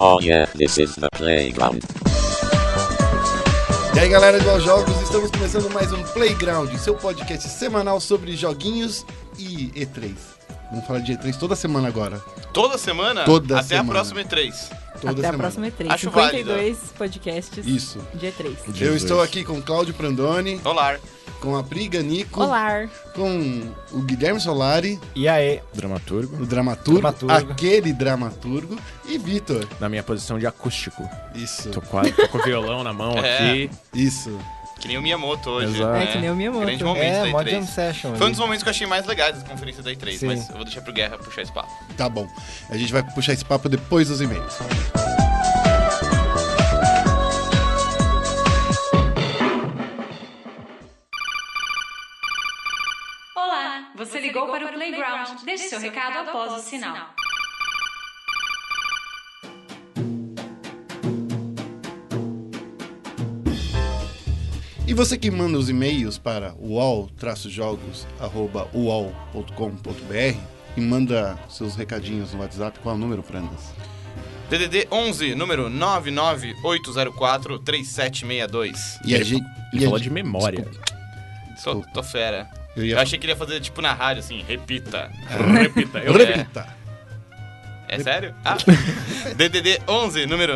Oh yeah, this is the playground. E aí galera do Jogos, estamos começando mais um Playground, seu podcast semanal sobre joguinhos e E3. Vamos falar de E3 toda semana agora. Toda semana? Toda Até semana. a próxima E3. Toda Até semana. a próxima E3. Acho 52 podcasts Isso. de E3. Eu estou aqui com o Cláudio Prandoni, Olá. com a Pri Ganico, Olá! com o Guilherme Solari, E aí, dramaturgo, o dramaturgo, Dramaturgo. aquele dramaturgo, e Vitor. na minha posição de acústico. Isso, Tô com o violão na mão É. aqui. isso. Que nem o Miyamoto hoje. Exato. É que nem o Miyamoto. Grande momento É, da mó jam E3. session. Foi um dos momentos que eu achei mais legais da conferência da E3, Sim. mas eu vou deixar pro Guerra puxar esse papo. Tá bom. A gente vai puxar esse papo depois dos e-mails. Olá, você ligou para o Playground. Deixe seu recado após o sinal. E você que manda os e-mails para uol-jogos@uol.com.br e manda seus recadinhos no WhatsApp, qual é o número, Prandas? DDD 11, número 998043762. E a gente... Ele falou de memória. Tô fera. Eu Eu ia... achei que ele ia fazer tipo na rádio, assim, repita. Repita. Repita. É sério? Ah. DDD 11, número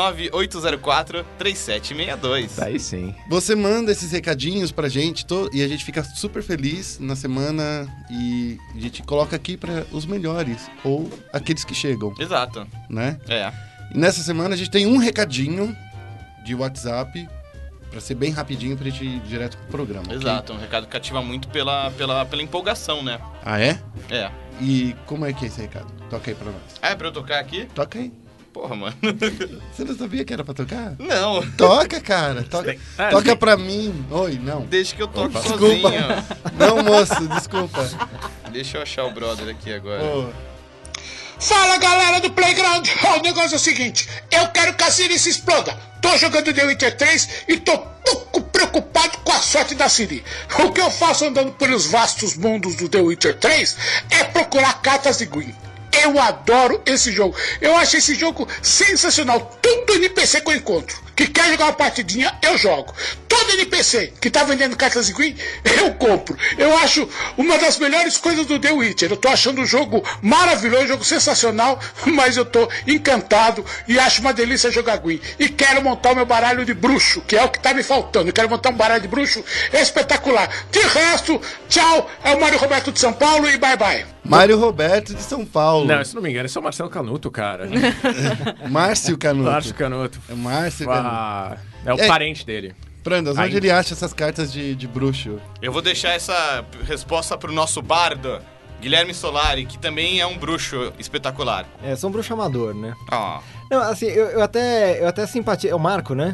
998043762. Aí sim. Você manda esses recadinhos pra gente e a gente fica super feliz na semana e a gente coloca aqui para os melhores ou aqueles que chegam, Exato. né? É. E nessa semana a gente tem um recadinho de WhatsApp pra ser bem rapidinho pra gente ir direto pro programa. ok? Exato. Um recado que ativa muito pela empolgação, né? Ah, é? É. E como é que é esse recado? Toca aí pra nós. Ah, é pra eu tocar aqui? Toca aí. Porra, mano. Você não sabia que era pra tocar? Não. Toca, cara. Toca, toca pra mim. Oi, não. Deixa que eu toco Desculpa. sozinho. Não, moço, desculpa. Deixa eu achar o brother aqui agora. Ô, Fala galera do Playground, o negócio é o seguinte, eu quero que a Siri se exploda. Tô jogando The Witcher 3 e tô pouco preocupado com a sorte da Siri. O que eu faço andando pelos vastos mundos do The Witcher 3 é procurar cartas de Gwyn. Eu adoro esse jogo. Eu acho esse jogo sensacional. Todo NPC que eu encontro que quer jogar uma partidinha, eu jogo. Todo NPC que tá vendendo cartas de Gwyn, eu compro. Eu acho uma das melhores coisas do The Witcher. Eu tô achando o jogo maravilhoso, um jogo sensacional, mas eu tô encantado e acho uma delícia jogar Gwyn. E quero montar o meu baralho de bruxo, que é o que tá me faltando. Eu quero montar um baralho de bruxo espetacular. De resto, tchau. É o Mário Roberto de São Paulo e bye bye. Mário Roberto de São Paulo. Não, se não me engano, esse é o Marcelo Canuto, cara. Márcio Canuto. Márcio Canuto. É Márcio Canuto. É o parente dele. Prandas, onde Ainda. ele acha essas cartas de bruxo? Eu vou deixar essa resposta pro nosso bardo, Guilherme Solari, que também é um bruxo espetacular. É, sou um bruxo amador, né? Ó. Não, assim, eu até simpatizo. É o Marco, né?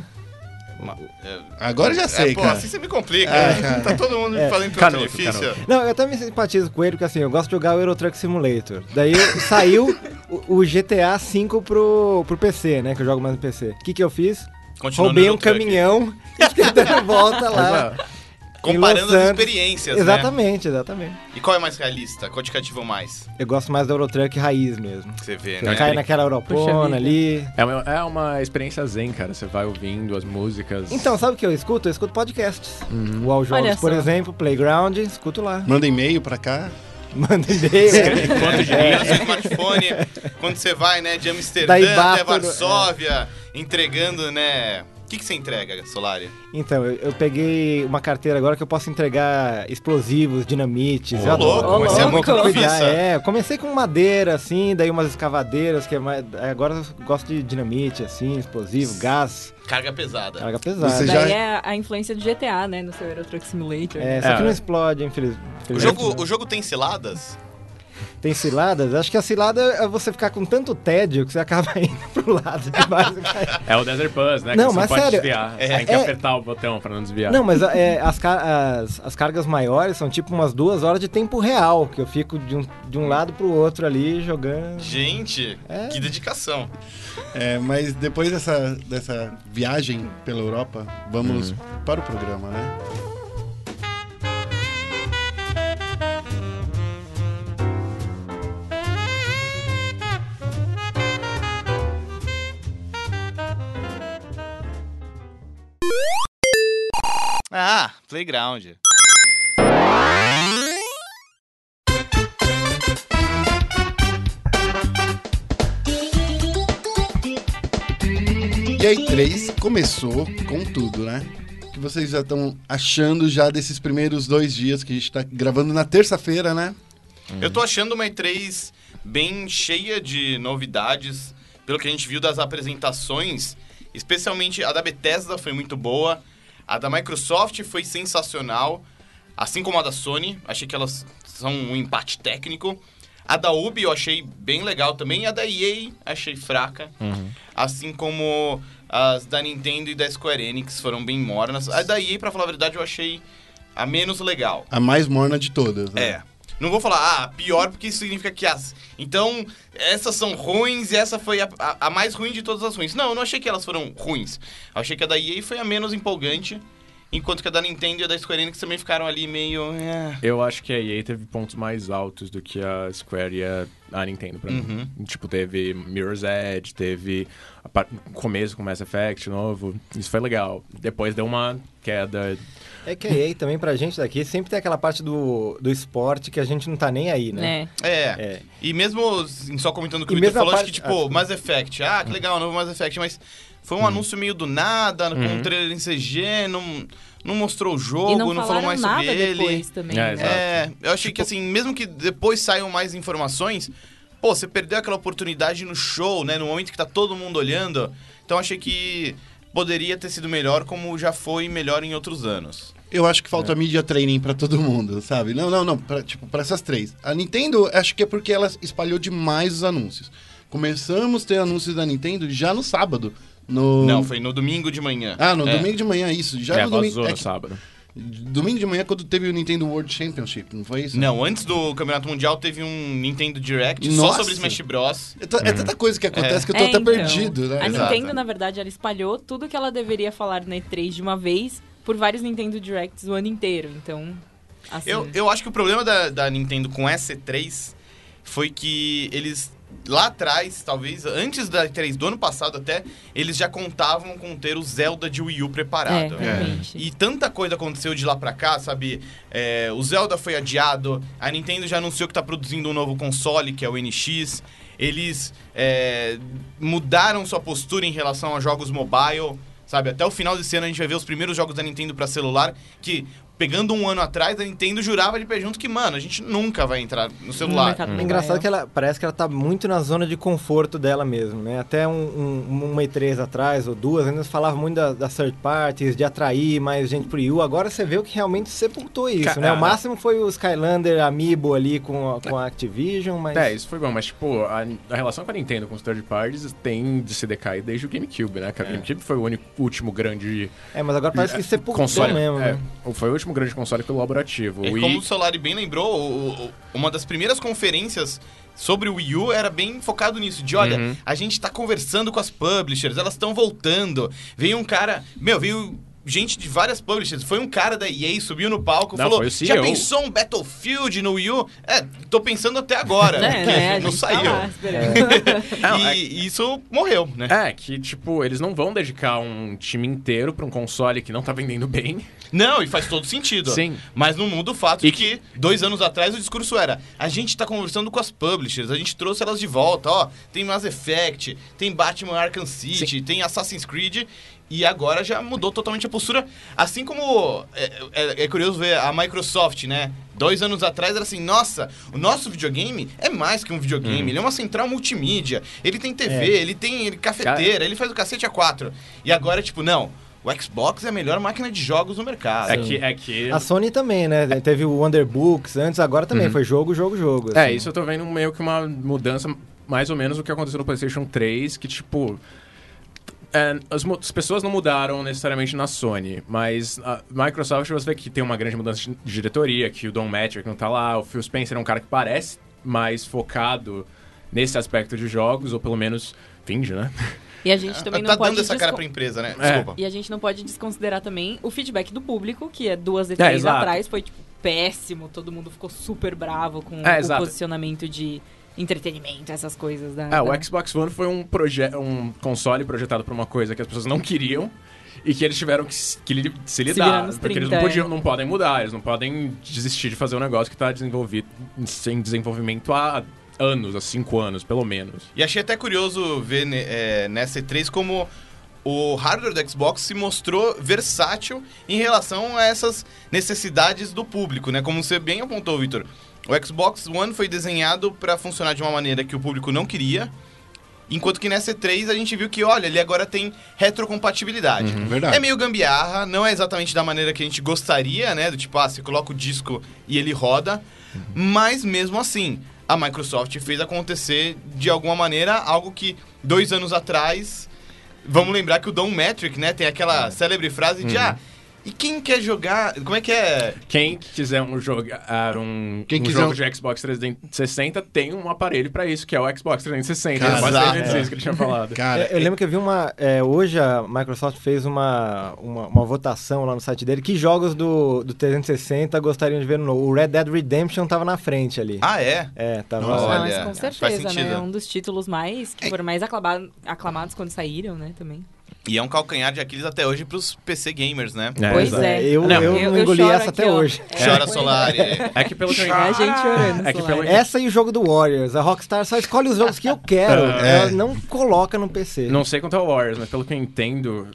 Agora eu já sei, pô, cara. assim você me complica. É, cara. Tá todo mundo me falando Canuto, pergunta difícil. Canuto. Não, eu até me simpatizo com ele, porque assim, eu gosto de jogar o Euro Truck Simulator. Daí saiu o GTA V pro PC, né? Que eu jogo mais no PC. O que eu fiz? Continua no Roubei um Euro Truck. caminhão e fiquei dando volta lá. Comparando em Los as Angeles. experiências, né? Exatamente. E qual é mais realista? Qual te cativou mais? Eu gosto mais do Euro Truck raiz mesmo. Que você vê, Você né? cai naquela Puxa Europona vida. ali. É uma experiência zen, cara. Você vai ouvindo as músicas. Então, sabe o que eu escuto? Eu escuto podcasts. O All Olha Jogos, por só. exemplo, Playground, escuto lá. Manda e-mail pra cá. Manda e-mail. Quanto de No seu smartphone, quando você vai, né, de Amsterdã Daí até bato no- Varsóvia, entregando, né... O que você entrega, Solari? Então, eu peguei uma carteira agora que eu posso entregar explosivos, dinamites. Ô, eu adoro. louco, mas você é Eu muito vou cuidar, profissa. eu comecei com madeira, assim, daí umas escavadeiras, que é mais, agora eu gosto de dinamite, assim, explosivo, gás, Carga pesada. carga pesada. Você Daí já- é a influência do GTA, né? No seu Euro Truck Simulator. É, só que É. não explode, infelizmente. O jogo tem ciladas? Tem ciladas? Acho que a cilada é você ficar com tanto tédio que você acaba indo pro lado demais. É o Desert Bus, né? Não, que você mas pode sério, desviar. Você tem que apertar o botão pra não desviar. Não, mas as cargas maiores são tipo umas 2 horas de tempo real, que eu fico de um lado pro outro ali jogando. Gente, que dedicação. É, mas depois dessa viagem pela Europa, vamos para o programa, né? Ah, Playground. E a E3 começou com tudo, né? O que vocês já estão achando já desses primeiros 2 dias que a gente tá gravando na terça-feira, né? Eu tô achando uma E3 bem cheia de novidades, pelo que a gente viu das apresentações, especialmente a da Bethesda foi muito boa, a da Microsoft foi sensacional, assim como a da Sony, achei que elas são um empate técnico. A da Ubi eu achei bem legal também, e a da EA achei fraca, assim como as da Nintendo e da Square Enix foram bem mornas. A da EA, pra falar a verdade, eu achei a menos legal. A mais morna de todas, né? É. Não vou falar, pior, porque isso significa que as... Então, essas são ruins e essa foi a mais ruim de todas as ruins. Não, eu não achei que elas foram ruins. Eu achei que a da EA foi a menos empolgante, enquanto que a da Nintendo e a da Square Enix também ficaram ali meio... Eu acho que a EA teve pontos mais altos do que a Square e a Nintendo, pra mim. Tipo, teve Mirror's Edge, teve o começo com Mass Effect novo. Isso foi legal. Depois deu uma queda... É que a EA também, pra gente daqui, sempre tem aquela parte do esporte que a gente não tá nem aí, né? E mesmo, só comentando o que o E Victor mesmo a falou, acho que, parte- tipo, Mass Effect. Ah, que legal, novo Mass Effect, mas foi um anúncio meio do nada, com um trailer em CG, não mostrou o jogo, E não falou falaram mais nada sobre ele. depois também. É, né? exato. Eu achei que, assim, mesmo que depois saiam mais informações, pô, você perdeu aquela oportunidade no show, né? No momento que tá todo mundo olhando. Então, achei que poderia ter sido melhor, como já foi melhor em outros anos. Eu acho que falta media training pra todo mundo, sabe? Não. Pra essas 3. A Nintendo, acho que é porque ela espalhou demais os anúncios. Começamos a ter anúncios da Nintendo já no sábado. Não, foi no domingo de manhã. Ah, no domingo de manhã, isso. Já no domingo. vazou no sábado. Domingo de manhã, quando teve o Nintendo World Championship, não foi isso? Não, antes do Campeonato Mundial teve um Nintendo Direct só Nossa. sobre Smash Bros. É tanta coisa que acontece que eu tô até então, perdido, né? A Exato. Nintendo, na verdade, ela espalhou tudo que ela deveria falar na E3 de uma vez por vários Nintendo Directs o ano inteiro. Então, assim... Eu acho que o problema da Nintendo com essa E3 foi que eles, lá atrás, talvez, antes da E3 do ano passado até, eles já contavam com ter o Zelda de Wii U preparado. realmente. E tanta coisa aconteceu de lá pra cá, sabe? O Zelda foi adiado, a Nintendo já anunciou que tá produzindo um novo console, que é o NX. Eles mudaram sua postura em relação a jogos mobile, sabe? Até o final desse ano a gente vai ver os primeiros jogos da Nintendo pra celular, que... Pegando um ano atrás, a Nintendo jurava de pé junto que, mano, a gente nunca vai entrar no celular. mercado É mobile. engraçado que parece que ela tá muito na zona de conforto dela mesmo, né? Até uma E3 atrás, ou 2, ainda falava muito das third parties, de atrair mais gente pro Wii U. Agora você vê o que realmente sepultou isso, né? O máximo foi o Skylander Amiibo ali com a Activision, mas... Isso foi bom, mas tipo, a relação com a Nintendo com os third parties tem de se decair desde o GameCube, né? Que o GameCube foi o último grande mas agora parece que sepultou console mesmo, né? Foi o último grande console colaborativo. E O como Wii- o Solari bem lembrou, uma das primeiras conferências sobre o Wii U era bem focado nisso. De, olha, a gente tá conversando com as publishers, elas estão voltando. Veio um cara... veio gente de várias publishers. Foi um cara da EA, subiu no palco e falou... foi o Já CEO. pensou um Battlefield no Wii U? Tô pensando até agora. Né, que né? A não gente saiu. tá lá esperando. E isso morreu, né? que, tipo, eles não vão dedicar um time inteiro pra um console que não tá vendendo bem. Não, e faz todo sentido. Sim. Mas não muda o fato de que 2 anos atrás o discurso era: a gente tá conversando com as publishers, a gente trouxe elas de volta, ó. Tem Mass Effect, tem Batman Arkham City, tem Assassin's Creed. E agora já mudou totalmente a postura. Assim como é curioso ver a Microsoft, né? 2 anos atrás era assim, nossa, o nosso videogame é mais que um videogame. Ele é uma central multimídia. Ele tem TV, ele tem cafeteira, ele faz o cacete A4. E agora, tipo, não. O Xbox é a melhor máquina de jogos no mercado. É que... A Sony também, né? Teve o Wonderbooks antes, agora também foi jogo. Assim. Isso eu tô vendo meio que uma mudança, mais ou menos o que aconteceu no PlayStation 3, que tipo... as pessoas não mudaram necessariamente na Sony, mas a Microsoft você vê que tem uma grande mudança de diretoria, que o Don Matrick não tá lá, o Phil Spencer é um cara que parece mais focado nesse aspecto de jogos, ou pelo menos finge, né? E a gente também Tá não pode... dando essa cara pra empresa, né? Desculpa. E a gente não pode desconsiderar também o feedback do público, que 2 E3 exato. atrás foi, tipo, péssimo. Todo mundo ficou super bravo com o exato. posicionamento de entretenimento, essas coisas da... O Xbox One foi um console projetado pra uma coisa que as pessoas não queriam e que eles tiveram que se lidar. nos Porque 30, eles não podem mudar, eles não podem desistir de fazer um negócio que tá em desenvolvimento há anos, há 5 anos, pelo menos. E achei até curioso ver nessa E3 como o hardware do Xbox se mostrou versátil em relação a essas necessidades do público, né? Como você bem apontou, Victor. O Xbox One foi desenhado para funcionar de uma maneira que o público não queria, enquanto que nessa E3 a gente viu que, olha, ele agora tem retrocompatibilidade. Verdade. É meio gambiarra, não é exatamente da maneira que a gente gostaria, né? Do tipo, você coloca o disco e ele roda, mas mesmo assim, a Microsoft fez acontecer de alguma maneira algo que 2 anos atrás... Vamos lembrar que o Don Metric, né, tem aquela célebre frase de, e quem quer jogar... Como é que é? Quem quiser jogar um jogo de Xbox 360 tem um aparelho pra isso, que é o Xbox 360. Exato. Isso que ele tinha falado. Cara, Eu lembro que eu vi hoje a Microsoft fez uma votação lá no site dele. Que jogos do 360 gostariam de ver no novo? O Red Dead Redemption tava na frente ali. Ah, é? Tava... Nossa. Mas Olha, com faz certeza, sentido. né? É um dos títulos que foram mais aclamados quando saíram, né, também. E é um calcanhar de Aquiles até hoje pros PC gamers, né? Pois é. Eu não engoli choro essa aqui, até ó. hoje. Chora Solari. É que pelo que eu É a gente chorando. É que pelo... Essa e o jogo do Warriors. A Rockstar só escolhe os jogos que eu quero. Ela não coloca no PC. Não sei quanto ao Warriors, mas pelo que eu entendo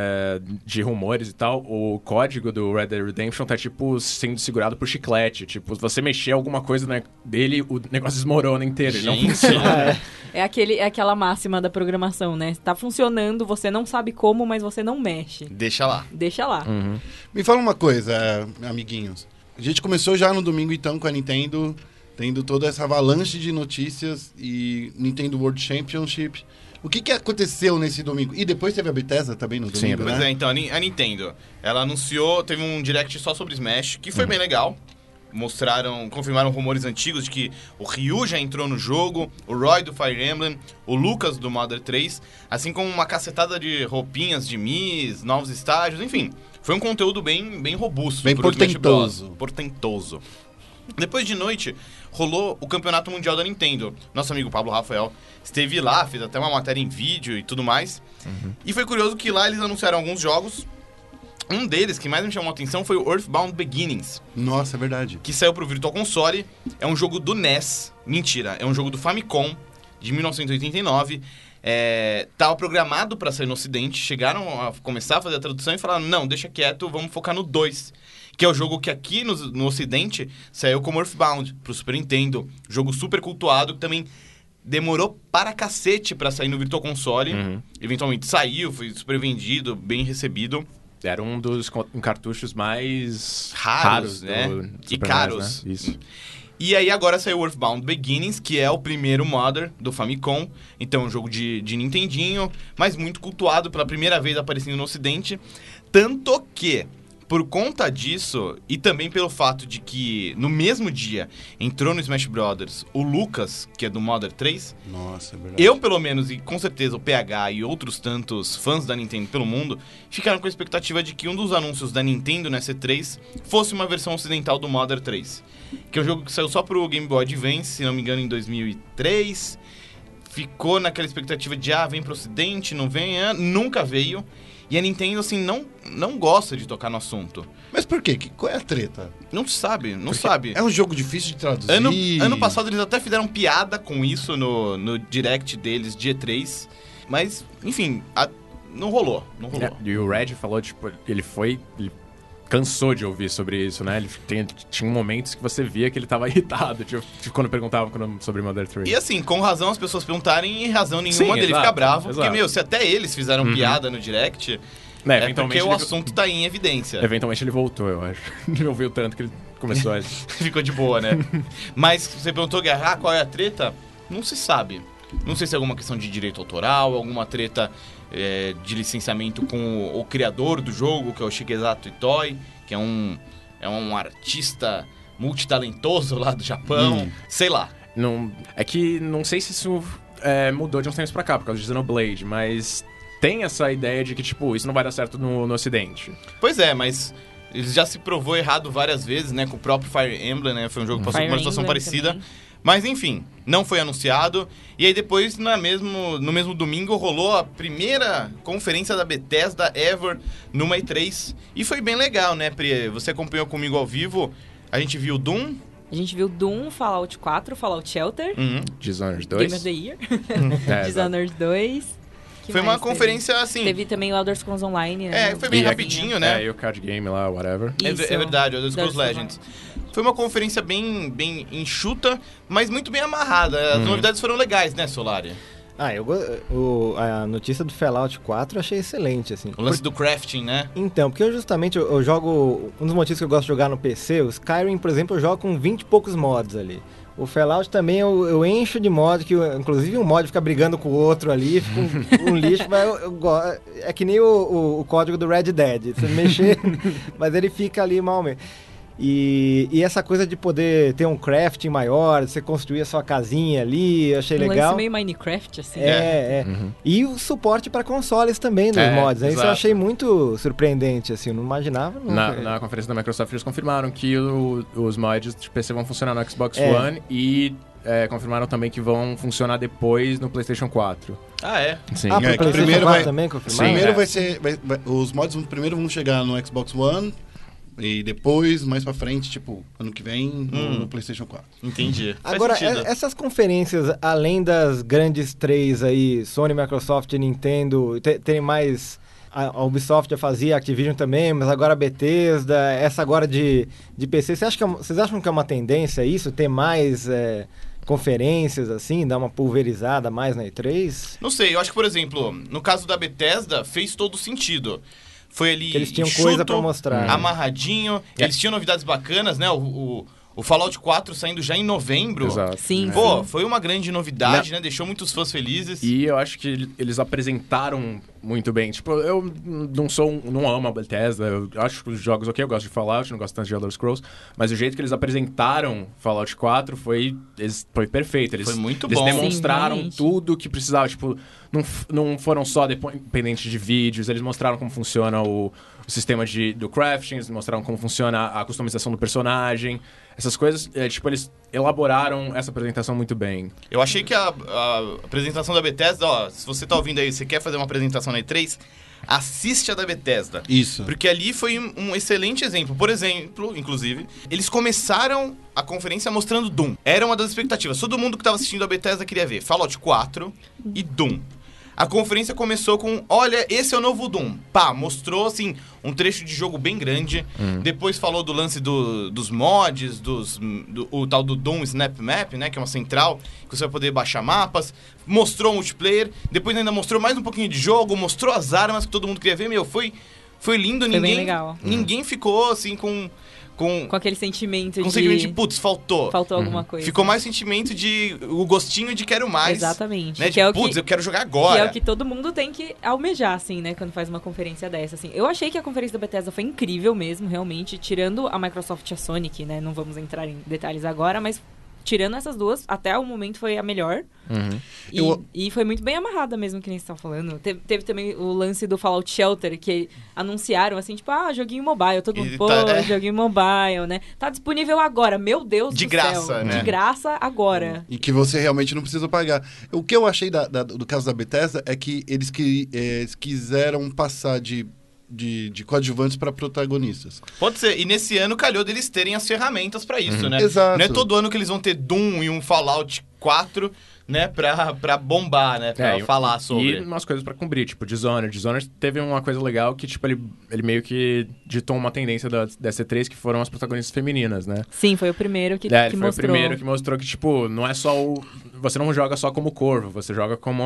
de rumores e tal, o código do Red Dead Redemption tá, tipo, sendo segurado por chiclete. Tipo, se você mexer alguma coisa dele, o negócio desmorona inteiro. Ele não funciona. É aquela máxima da programação, né? Tá funcionando, você não sabe como, mas você não mexe. Deixa lá. Deixa lá. me fala uma coisa, amiguinhos. A gente começou já no domingo, então, com a Nintendo, tendo toda essa avalanche de notícias e Nintendo World Championship. O que aconteceu nesse domingo? E depois teve a Bethesda também no domingo, Pois né? então, a Nintendo, ela anunciou, teve um direct só sobre Smash, que foi bem legal. Confirmaram rumores antigos de que o Ryu já entrou no jogo, o Roy do Fire Emblem, o Lucas do Mother 3, assim como uma cacetada de roupinhas de Mis, novos estágios, enfim. Foi um conteúdo bem robusto. Bem pro Smash Bros. portentoso. Portentoso. Depois de noite, rolou o Campeonato Mundial da Nintendo. Nosso amigo Pablo Rafael esteve lá, fez até uma matéria em vídeo e tudo mais. E foi curioso que lá eles anunciaram alguns jogos. Um deles, que mais me chamou a atenção, foi o Earthbound Beginnings, Nossa, é verdade. que saiu pro Virtual Console. É um jogo do NES. Mentira, é um jogo do Famicom, de 1989. Tava programado pra sair no Ocidente. Chegaram a começar a fazer a tradução e falaram, não, deixa quieto, vamos focar no 2. Que é o jogo que aqui no Ocidente saiu como Earthbound, pro Super Nintendo. Jogo super cultuado, que também demorou para cacete pra sair no Virtual Console. Eventualmente saiu, foi super vendido, bem recebido. Era um dos cartuchos mais Raros, né? do E Super caros. NES, né? Isso. E aí agora saiu o Earthbound Beginnings, que é o primeiro Mother do Famicom. Então é um jogo de Nintendinho, mas muito cultuado, pela primeira vez aparecendo no Ocidente. Tanto que, por conta disso, e também pelo fato de que no mesmo dia entrou no Smash Brothers o Lucas, que é do Mother 3... Nossa, é verdade. Eu, pelo menos, e com certeza o PH e outros tantos fãs da Nintendo pelo mundo, ficaram com a expectativa de que um dos anúncios da Nintendo na C3 fosse uma versão ocidental do Mother 3. Que é um jogo que saiu só pro Game Boy Advance, se não me engano, em 2003. Ficou naquela expectativa de, vem pro Ocidente, não vem, nunca veio. E a Nintendo, assim, não gosta de tocar no assunto. Mas por quê? Qual é a treta? Não sabe, não sabe. É um jogo difícil de traduzir. Ano passado eles até fizeram piada com isso no direct deles de E3. Mas, enfim, não rolou. E o Red falou, tipo, ele cansou de ouvir sobre isso, né? Tinha momentos que você via que ele tava irritado, tipo, quando perguntavam sobre Mother 3. E assim, com razão as pessoas perguntarem e razão nenhuma Sim, dele exato, ficar bravo. exato. Porque, se até eles fizeram piada no direct, porque o assunto tá em evidência. Eventualmente ele voltou, eu acho. Ele ouviu tanto que ele começou a... Ficou de boa, né? Mas você perguntou, Guerra, qual é a treta? Não se sabe. Não sei se é alguma questão de direito autoral, alguma treta de licenciamento com o criador do jogo, que é o Shigesato Itoi, que é um artista multitalentoso lá do Japão. Sei lá. É que não sei se isso mudou de uns tempos pra cá, por causa de Xenoblade, mas tem essa ideia de que, tipo, isso não vai dar certo no Ocidente. Pois é, mas ele já se provou errado várias vezes, né? Com o próprio Fire Emblem, né? Foi um jogo que passou por uma situação parecida. Também. Mas enfim, não foi anunciado. E aí depois, no mesmo domingo, rolou a primeira conferência da Bethesda ever numa E3. E foi bem legal, né, Pri? Você acompanhou comigo ao vivo. A gente viu Doom. A gente viu Doom, Fallout 4, Fallout Shelter, Dishonored 2. Game of the Year, Dishonored 2. Que Foi uma mais conferência assim. Teve também o Elder Scrolls Online, né? Foi bem rapidinho, né? E o card game lá, whatever. É Isso. verdade, Elder Scrolls Legends. Foi uma conferência bem enxuta, mas muito bem amarrada. As novidades foram legais, né, Solari? A notícia do Fallout 4 eu achei excelente, assim. O lance do crafting, né? Então, porque eu jogo... Um dos motivos que eu gosto de jogar no PC, o Skyrim, por exemplo, eu jogo com 20 e poucos mods ali. O Fallout também eu encho de mod, que inclusive um mod fica brigando com o outro ali, fica um lixo, mas é que nem o código do Red Dead, você mexer, mas ele fica ali mal mesmo. E essa coisa de poder ter um crafting maior, você construir a sua casinha ali, eu achei legal. Lance meio Minecraft, assim. E o suporte para consoles também dos mods, né? Isso eu achei muito surpreendente, assim, eu não imaginava. Na conferência da Microsoft eles confirmaram que os mods de PC vão funcionar no Xbox One e confirmaram também que vão funcionar depois no PlayStation 4. Ah, é? Sim. Pro PlayStation primeiro 4 também confirmaram? Primeiro vai ser... os mods primeiro vão chegar no Xbox One... E depois, mais pra frente, tipo, ano que vem, no PlayStation 4. Entendi. Agora, essas conferências, além das grandes três aí, Sony, Microsoft e Nintendo, tem mais... A Ubisoft já fazia, a Activision também, mas agora a Bethesda, essa agora de PC. Vocês acham que é uma tendência isso? Ter mais conferências, assim, dar uma pulverizada mais na E3? Não sei, eu acho que, por exemplo, no caso da Bethesda, fez todo sentido. Foi ali que eles tinham enxuto, coisa pra mostrar. Amarradinho. Eles tinham novidades bacanas, né? O Fallout 4 saindo já em novembro. Exato. Sim. Pô, foi uma grande novidade, né? Deixou muitos fãs felizes. E eu acho que eles apresentaram muito bem. Tipo, eu não amo a Bethesda. Eu acho que os jogos ok, eu gosto de Fallout, não gosto tanto de Elder Scrolls. Mas o jeito que eles apresentaram Fallout 4 foi perfeito. Foi muito eles bom. demonstraram Sim, tudo que precisava. Tipo, não foram só dependentes de vídeos, eles mostraram como funciona o sistema do crafting, eles mostraram como funciona a customização do personagem. Essas coisas, eles elaboraram essa apresentação muito bem. Eu achei que a apresentação da Bethesda, ó, se você tá ouvindo aí, você quer fazer uma apresentação na E3, assiste a da Bethesda. Isso. Porque ali foi um excelente exemplo. Por exemplo, inclusive, eles começaram a conferência mostrando Doom. Era uma das expectativas. Todo mundo que tava assistindo a Bethesda queria ver Fallout 4 e Doom. A conferência começou com, olha, esse é o novo Doom. Pá, mostrou, assim, um trecho de jogo bem grande. Depois falou do lance dos mods, o tal do Doom Snap Map, né? Que é uma central que você vai poder baixar mapas. Mostrou o multiplayer. Depois ainda mostrou mais um pouquinho de jogo. Mostrou as armas que todo mundo queria ver. Meu, foi lindo. Foi bem legal. Ninguém ficou, assim, com aquele sentimento com sentimento de, putz, faltou. Faltou alguma coisa. Ficou mais sentimento de o gostinho de quero mais. Exatamente. Né? Que é putz, eu quero jogar agora. Que é o que todo mundo tem que almejar, assim, né? Quando faz uma conferência dessa, assim. Eu achei que a conferência da Bethesda foi incrível mesmo, realmente. Tirando a Microsoft e a Sony, que, né, não vamos entrar em detalhes agora, mas tirando essas duas, até o momento foi a melhor. E foi muito bem amarrada mesmo, que nem você tá falando. Teve também o lance do Fallout Shelter, que anunciaram, assim, tipo, joguinho mobile. Todo mundo, joguinho mobile, né? Tá disponível agora, meu Deus do céu. De graça, né? De graça agora. E que você realmente não precisa pagar. O que eu achei do caso da Bethesda é que eles quiseram passar de coadjuvantes para protagonistas. Pode ser. E nesse ano calhou deles terem as ferramentas para isso, né? Exato. Não é todo ano que eles vão ter Doom e um Fallout 4, né? Pra bombar, né? Pra falar sobre. E umas coisas pra cumprir, tipo Dishonored. Dishonored teve uma coisa legal que, tipo, ele meio que ditou uma tendência da C3, que foram as protagonistas femininas, né? Sim, foi o primeiro que foi mostrou. O primeiro que mostrou que, tipo, não é só você não joga só como Corvo, você joga como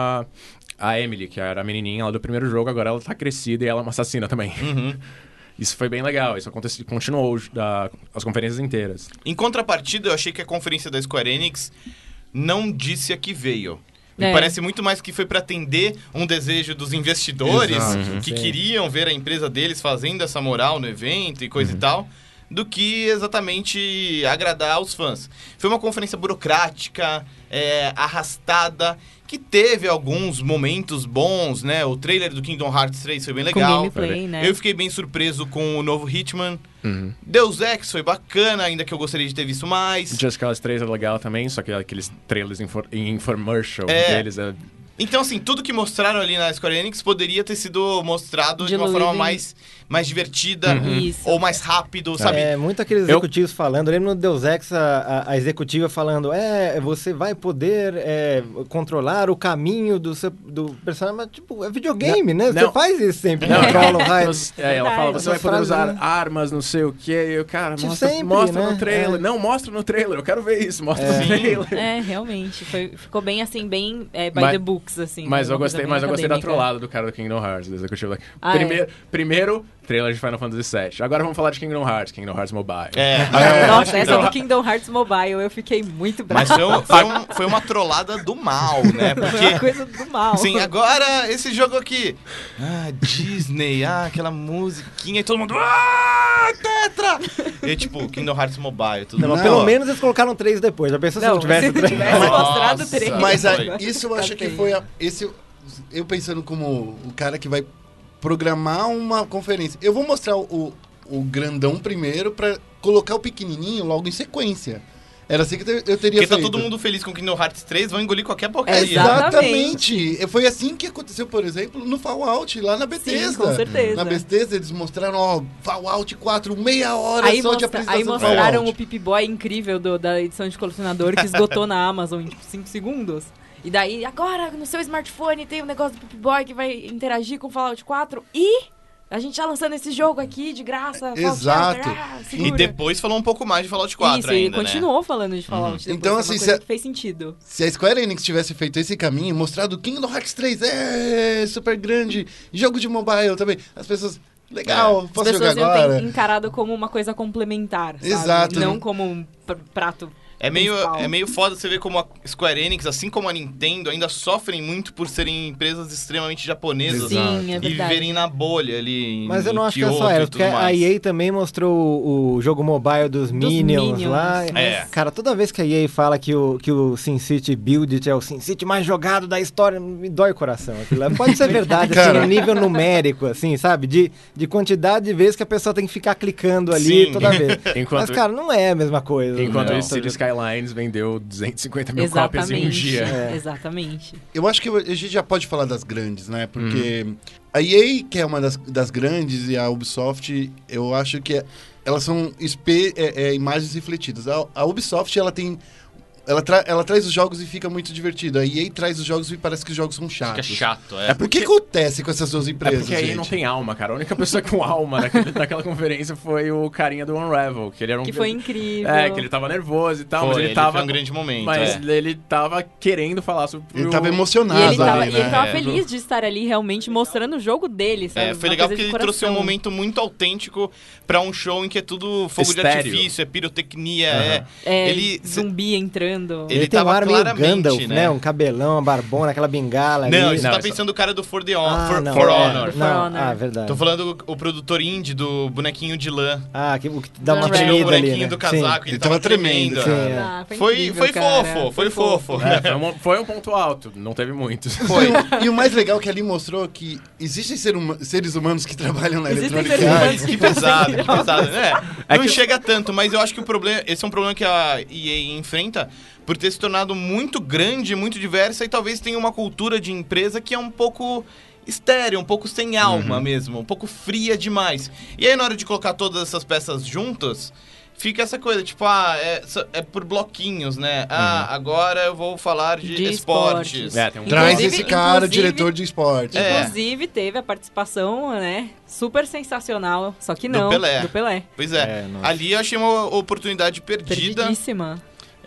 a Emily, que era a menininha lá do primeiro jogo, agora ela tá crescida e ela é uma assassina também. Isso foi bem legal, isso continuou as conferências inteiras. Em contrapartida, eu achei que a conferência da Square Enix não disse a que veio. Me parece muito mais que foi para atender um desejo dos investidores que queriam ver a empresa deles fazendo essa moral no evento e coisa e tal, do que exatamente agradar aos fãs. Foi uma conferência burocrática, arrastada, que teve alguns momentos bons, né? O trailer do Kingdom Hearts 3 foi bem legal. Com gameplay, né? Eu fiquei bem surpreso com o novo Hitman. Deus Ex foi bacana, ainda que eu gostaria de ter visto mais. Just Cause 3 é legal também, só que aqueles trailers em infomercial deles é... Então, assim, tudo que mostraram ali na Square Enix poderia ter sido mostrado de uma Diluído forma em- mais divertida Isso. ou mais rápido, sabe? Muito aqueles executivos falando. Eu lembro no Deus Ex a executiva falando: você vai poder controlar o caminho do personagem. Mas, tipo, é videogame, né? Você Não. faz isso sempre. Não, Controla o raio. ela fala, você vai poder Essas usar frases, né? armas, não sei o que. E eu, cara, Tipo, mostra, sempre, mostra né? no trailer. É. Não, mostra no trailer, eu quero ver isso, mostra no trailer. Realmente. Ficou bem assim, bem by Mas- the books, assim. Mas uma eu coisa gostei, bem da acadêmica. trollada do cara do Kingdom Hearts, do executivo daqui. Ah, Primeiro, trailer de Final Fantasy VII. Agora vamos falar de Kingdom Hearts Mobile. Nossa, essa do Kingdom Hearts Mobile, eu fiquei muito Mas brava. foi uma trollada do mal, né? Foi uma Porque, coisa do mal. sim, agora esse jogo aqui. Disney, aquela musiquinha e todo mundo. Tetra! E tipo, Kingdom Hearts Mobile, tudo Não, mas Não. pelo menos eles colocaram 3 depois. Já pensou se não tivesse se não 3? tivesse mostrado Nossa. 3. Mas Foi. isso eu acho que foi eu pensando como o cara que vai programar uma conferência. Eu vou mostrar o grandão primeiro pra colocar o pequenininho logo em sequência. Era assim que eu teria Porque tá feito. todo mundo feliz com Kingdom Hearts 3, vão engolir qualquer porcaria. Exatamente. Foi assim que aconteceu, por exemplo, no Fallout, lá na Bethesda. Sim, com certeza. Na Bethesda eles mostraram, Fallout 4, meia hora Aí, só de apresentação aí do mostraram Fallout. o Pip-Boy incrível da edição de colecionador que esgotou na Amazon em 5 segundos. E daí, agora, no seu smartphone tem um negócio do Pip-Boy que vai interagir com o Fallout 4 e... A gente tá lançando esse jogo aqui de graça. Fallout Exato. 4, E segura. depois falou um pouco mais de Fallout 4 Isso, ainda, e continuou falando de Fallout. Depois, Então, que é uma assim, coisa se- que fez sentido. Se a Square Enix tivesse feito esse caminho, mostrado Kingdom Hearts 3, super grande, jogo de mobile também, as pessoas, legal, As posso jogar pessoas iam agora? ter encarado como uma coisa complementar, sabe? Exato. Não como um prato É principal. meio foda você ver como a Square Enix, assim como a Nintendo, ainda sofrem muito por serem empresas extremamente japonesas. Sim, é E verdade. viverem na bolha ali. Mas eu não em acho que é Kyoto só e ela, tudo porque a mais. EA também mostrou o jogo mobile dos Minions lá. É. Cara, toda vez que a EA fala que o SimCity Build It é o SimCity mais jogado da história, me dói o coração. Aquilo lá. Pode ser verdade, assim, Cara. no nível numérico, assim, sabe? De quantidade de vezes que a pessoa tem que ficar clicando ali Sim. toda vez. Enquanto- Mas, cara, não é a mesma coisa. Enquanto Não. isso, City Skylines vendeu 250 mil cópias em um Exatamente. dia. Exatamente. Eu acho que a gente já pode falar das grandes, né? Porque a EA, que é uma das grandes, e a Ubisoft, eu acho que elas são imagens refletidas. A Ubisoft, ela tem... Ela traz os jogos e fica muito divertido. A EA traz os jogos e parece que os jogos são Fica chatos. chato, O que acontece com essas duas É empresas, porque aí gente? não tem alma, cara. A única pessoa com alma naquela conferência foi o carinha do Unravel, que ele era um... Que foi incrível. Que ele tava nervoso e tal, Foi, mas ele ele tava... foi um grande momento, Mas é. ele tava querendo falar sobre Ele o... tava E emocionado ele tava, ali, e ele né? tava É. feliz de estar ali realmente mostrando o jogo dele, sabe? Foi Uma legal coisa porque de ele trouxe um coração. momento muito autêntico pra um show em que é tudo fogo de Estéreo. artifício, é pirotecnia, ele Zumbi entrando. Ele tem um tava ar meio claramente, Gandalf, né? né? Um cabelão, uma barbona, aquela bengala Não, ali. você Não, tá isso- pensando do cara do For não, Honor. For Não, Honor. verdade. Tô falando o produtor indie do bonequinho de lã. O que dá uma Tirou o Tirou o tremida ali, bonequinho né? do casaco, ele Ele tava tava tremendo, tremendo. Sim, é. Ah, Foi incrível, cara. fofo, foi fofo. Foi um ponto alto, não teve muitos. Foi. E o mais legal é que ali mostrou que existem seres humanos que trabalham na Existem Electronic seres Arts. humanos Que pesado, que pesado, né? É Não que- chega tanto, mas eu acho que esse é um problema que a EA enfrenta por ter se tornado muito grande, muito diversa e talvez tenha uma cultura de empresa que é um pouco estéreo, um pouco sem alma mesmo, um pouco fria demais. E aí na hora de colocar todas essas peças juntas, fica essa coisa, tipo, é por bloquinhos, né? Agora eu vou falar de De esportes. esportes. Tem um... Traz Inclusive- esse cara, inclusive- diretor de esporte. É. Inclusive, teve a participação, né? Super sensacional. Só que Do não. Pelé. Do Pelé. Pois é. É, nossa. Ali eu achei uma oportunidade perdida. Perdidíssima.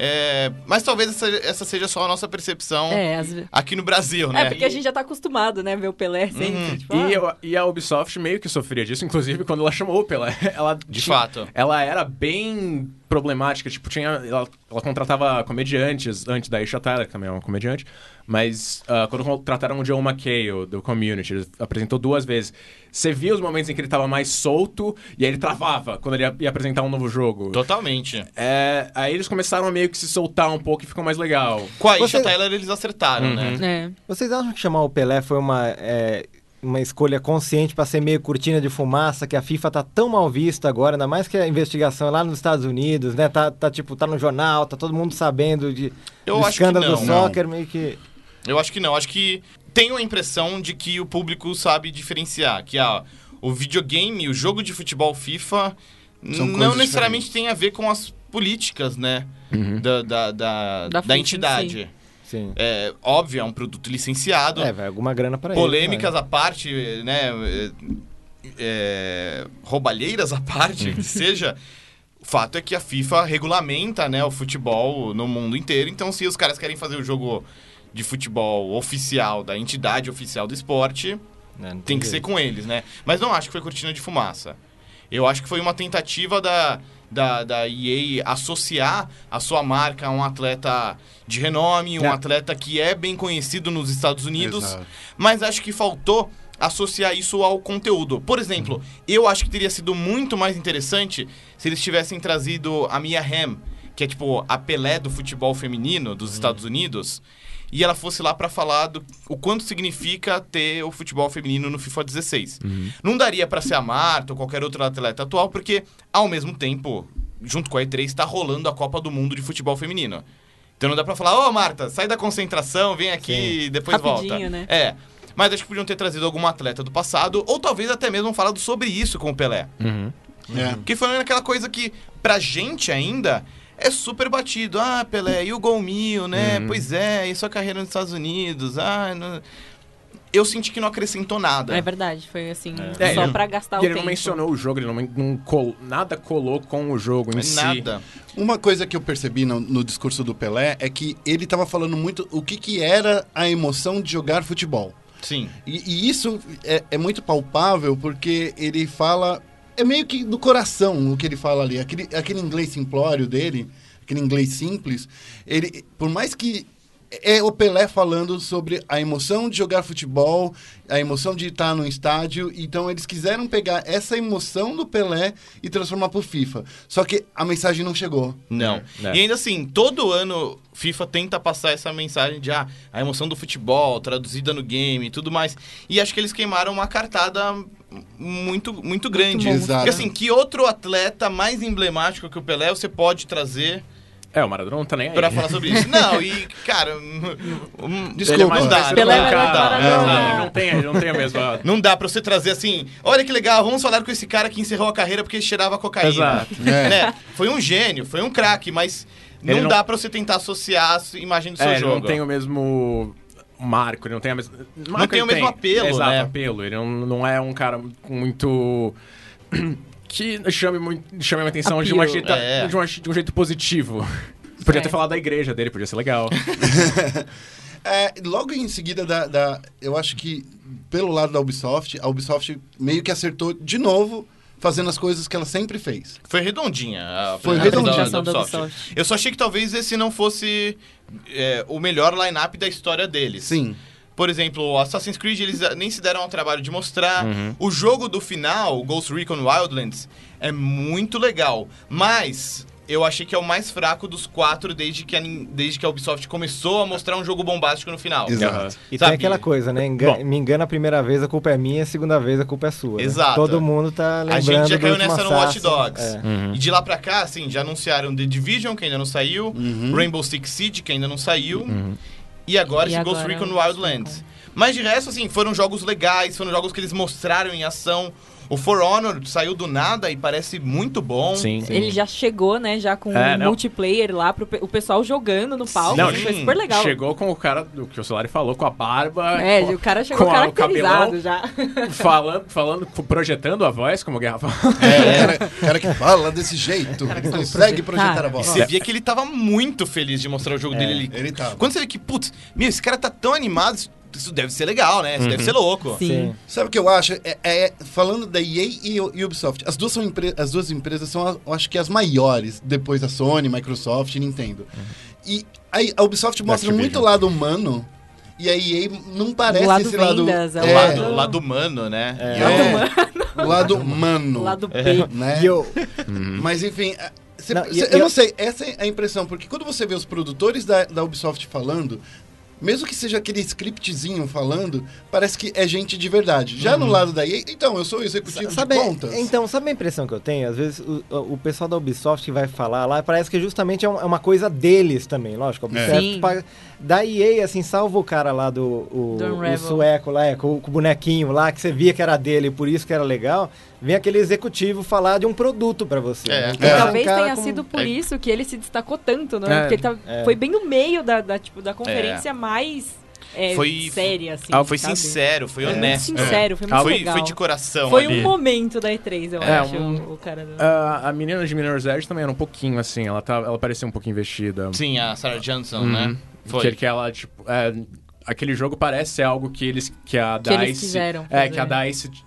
Mas talvez essa seja só a nossa percepção aqui no Brasil, né? porque a gente já tá acostumado, né? Ver o Pelé sempre. Tipo, E a Ubisoft meio que sofria disso, inclusive quando ela chamou o Pelé. De fato. Ela era bem problemática, tipo, ela contratava comediantes antes da Aisha Tyler, que também é uma comediante, mas quando contrataram o Joe McHale do Community, ele apresentou 2 vezes. Você via os momentos em que ele tava mais solto e aí ele travava quando ele ia apresentar um novo jogo. Totalmente. Aí eles começaram a meio que se soltar um pouco e ficou mais legal. Com a Aisha Você- Tyler eles acertaram, né? É. Vocês acham que chamar o Pelé foi uma uma escolha consciente para ser meio cortina de fumaça, que a FIFA tá tão mal vista agora, ainda mais que a investigação é lá nos Estados Unidos, né? Tá no jornal, tá todo mundo sabendo do escândalo do soccer, meio que... Eu acho que não. Acho que tenho a impressão de que o público sabe diferenciar. Que o videogame, o jogo de futebol FIFA, não necessariamente tem a ver com as políticas, né? Da entidade. Sim. É óbvio, é um produto licenciado. Vai alguma grana para polêmicas à parte, né? Roubalheiras à parte, que seja... O fato é que a FIFA regulamenta, né, o futebol no mundo inteiro. Então, se os caras querem fazer o jogo de futebol oficial, da entidade oficial do esporte, tem que ser com eles, né? Mas não acho que foi cortina de fumaça. Eu acho que foi uma tentativa da EA associar a sua marca a um atleta de renome, um atleta que é bem conhecido nos Estados Unidos. Exato. Mas acho que faltou associar isso ao conteúdo. Por exemplo, eu acho que teria sido muito mais interessante se eles tivessem trazido a Mia Hamm, que é tipo a Pelé do futebol feminino dos Estados Unidos, e ela fosse lá pra falar o quanto significa ter o futebol feminino no FIFA 16. Não daria pra ser a Marta ou qualquer outro atleta atual, porque, ao mesmo tempo, junto com a E3, tá rolando a Copa do Mundo de futebol feminino. Então não dá pra falar, Marta, sai da concentração, vem aqui e depois rapidinho, volta. Né? Mas acho que podiam ter trazido algum atleta do passado, ou talvez até mesmo falado sobre isso com o Pelé. Que foi aquela coisa que, pra gente ainda... É super batido. Pelé, e o gol mil, né? Pois é, e sua carreira nos Estados Unidos. Não... Eu senti que não acrescentou nada. É verdade, foi assim, só pra gastar o tempo. Ele não mencionou o jogo, ele nada colou com o jogo em si. Nada. Uma coisa que eu percebi no discurso do Pelé é que ele tava falando muito o que era a emoção de jogar futebol. Sim. E isso é muito palpável porque ele fala... É meio que do coração o que ele fala ali. Aquele inglês simplório dele, aquele inglês simples, ele, por mais que é o Pelé falando sobre a emoção de jogar futebol, a emoção de estar no estádio, então eles quiseram pegar essa emoção do Pelé e transformar pro FIFA. Só que a mensagem não chegou. Não. E ainda assim, todo ano FIFA tenta passar essa mensagem de a emoção do futebol, traduzida no game e tudo mais. E acho que eles queimaram uma cartada muito, muito grande. Exato. Porque assim, que outro atleta mais emblemático que o Pelé você pode trazer... O Maradona não tá nem aí. Pra falar sobre isso. Não, e, cara... Desculpa, não dá. Não tem a mesma... Não dá pra você trazer assim... Olha que legal, vamos falar com esse cara que encerrou a carreira porque cheirava cocaína. Exato. Né? Foi um gênio, foi um craque, mas não dá pra você tentar associar a imagem do seu jogo. Ele não tem o mesmo... marco, ele não tem a mesma... Não tem o mesmo apelo, Exato, né? apelo. Ele não é um cara muito... que chame a atenção de um jeito positivo. Podia ter falado da igreja dele, podia ser legal. Logo em seguida eu acho que pelo lado da Ubisoft, a Ubisoft meio que acertou de novo fazendo as coisas que ela sempre fez. Foi redondinha a apresentação da Ubisoft. Eu só achei que talvez esse não fosse o melhor line-up da história deles. Sim. Por exemplo, o Assassin's Creed, eles nem se deram ao trabalho de mostrar. O jogo do final, o Ghost Recon Wildlands, é muito legal. Mas eu achei que é o mais fraco dos 4 desde que a Ubisoft começou a mostrar um jogo bombástico no final. Exato. E tem aquela coisa, né? Me engana a primeira vez, a culpa é minha, a segunda vez, a culpa é sua. Exato. Né? Todo mundo tá lembrando. A gente já caiu nessa no Watch Assassin. Dogs. E de lá pra cá, assim, já anunciaram The Division, que ainda não saiu. Rainbow Six Siege, que ainda não saiu. E agora esse Ghost Recon Wildlands. Mas de resto, assim, foram jogos legais, foram jogos que eles mostraram em ação. O For Honor saiu do nada e parece muito bom. Sim. Ele já chegou, né, já com multiplayer lá, o pessoal jogando no palco. Não, foi super legal. Chegou com o cara, do que o Solari falou, com a barba. O cara chegou caracterizado já. Falando, projetando a voz, como o Guerra falou. Cara que fala desse jeito, consegue projetar a voz. Você via que ele tava muito feliz de mostrar o jogo dele ali. Ele tava. Quando você vê que, putz, esse cara tá tão animado, isso deve ser legal, né? Isso deve ser louco. Sim. Sabe o que eu acho? Falando da EA e Ubisoft, as duas empresas são, eu acho que as maiores, depois da Sony, Microsoft e Nintendo. E aí, a Ubisoft mostra muito o lado humano, e a EA não parece esse lado... O lado humano, né? O lado humano. O lado P. Né? Mas, enfim... eu não sei, essa é a impressão, porque quando você vê os produtores da Ubisoft falando... mesmo que seja aquele scriptzinho falando, parece que é gente de verdade. Já no lado da EA, então, eu sou o executivo de contas. Então, sabe a impressão que eu tenho? Às vezes o pessoal da Ubisoft que vai falar lá, parece que justamente é uma coisa deles também, lógico. A Ubisoft Sim. paga... Da EA, assim, salvo o cara lá do Unravel. sueco lá, com o bonequinho lá, que você via que era dele, por isso que era legal, vem aquele executivo falar de um produto pra você. É. Né? E talvez Um cara tenha com- sido por isso que ele se destacou tanto, né? É. Porque foi bem no meio da conferência mais Foi- séria, assim. Foi sabe? sincero, foi Foi muito honesto. sincero, foi muito Foi, legal. foi de coração Foi ali. um momento da E3, eu É, acho, o cara do... A menina de Mirror's Edge também era um pouquinho assim, ela parecia um pouco investida. Sim, a Sarah Johnson, né? Foi. Que ela, tipo... aquele jogo parece ser algo que a Que DICE... eles quiseram que a fazer. DICE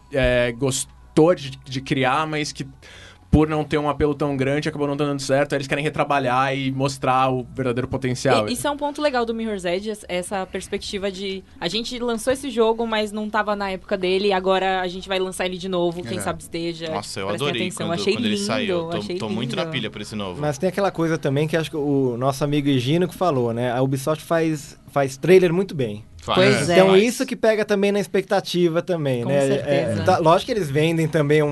gostou de criar, mas que por não ter um apelo tão grande, acabou não dando certo. Aí eles querem retrabalhar e mostrar o verdadeiro potencial. Isso é um ponto legal do Mirror's Edge, essa perspectiva de... A gente lançou esse jogo, mas não tava na época dele, e agora a gente vai lançar ele de novo, quem sabe esteja. Nossa, eu Prestem adorei atenção. quando achei ele lindo, saiu. achei Tô muito lindo. na pilha por esse novo. Mas tem aquela coisa também que acho que o nosso amigo Higino que falou, né? A Ubisoft faz trailer muito bem. Pois é. Então Faz. isso que pega também na expectativa também, Com né? certeza. Lógico que eles vendem também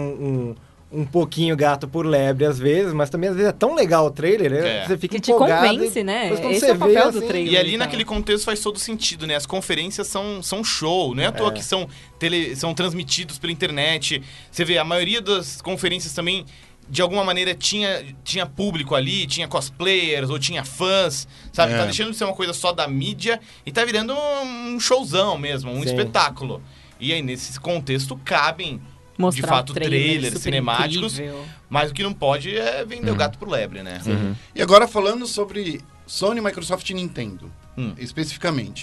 um pouquinho gato por lebre às vezes, mas também às vezes é tão legal o trailer, né? Você fica Que te empolgado. convence, né? Depois quando Esse você é o papel vê, do assim, trailer. E ali então. naquele contexto faz todo sentido, né? As conferências são show, não é à toa que são transmitidos pela internet. Você vê, a maioria das conferências também, de alguma maneira, tinha público ali, tinha cosplayers ou tinha fãs, sabe? Tá deixando de ser uma coisa só da mídia e tá virando um showzão mesmo, um Sim. espetáculo. E aí, nesse contexto, cabem, Mostrar de fato, trailer trailers super cinemáticos, incrível. mas o que não pode é vender o gato pro lebre, né? E agora falando sobre Sony, Microsoft e Nintendo, especificamente.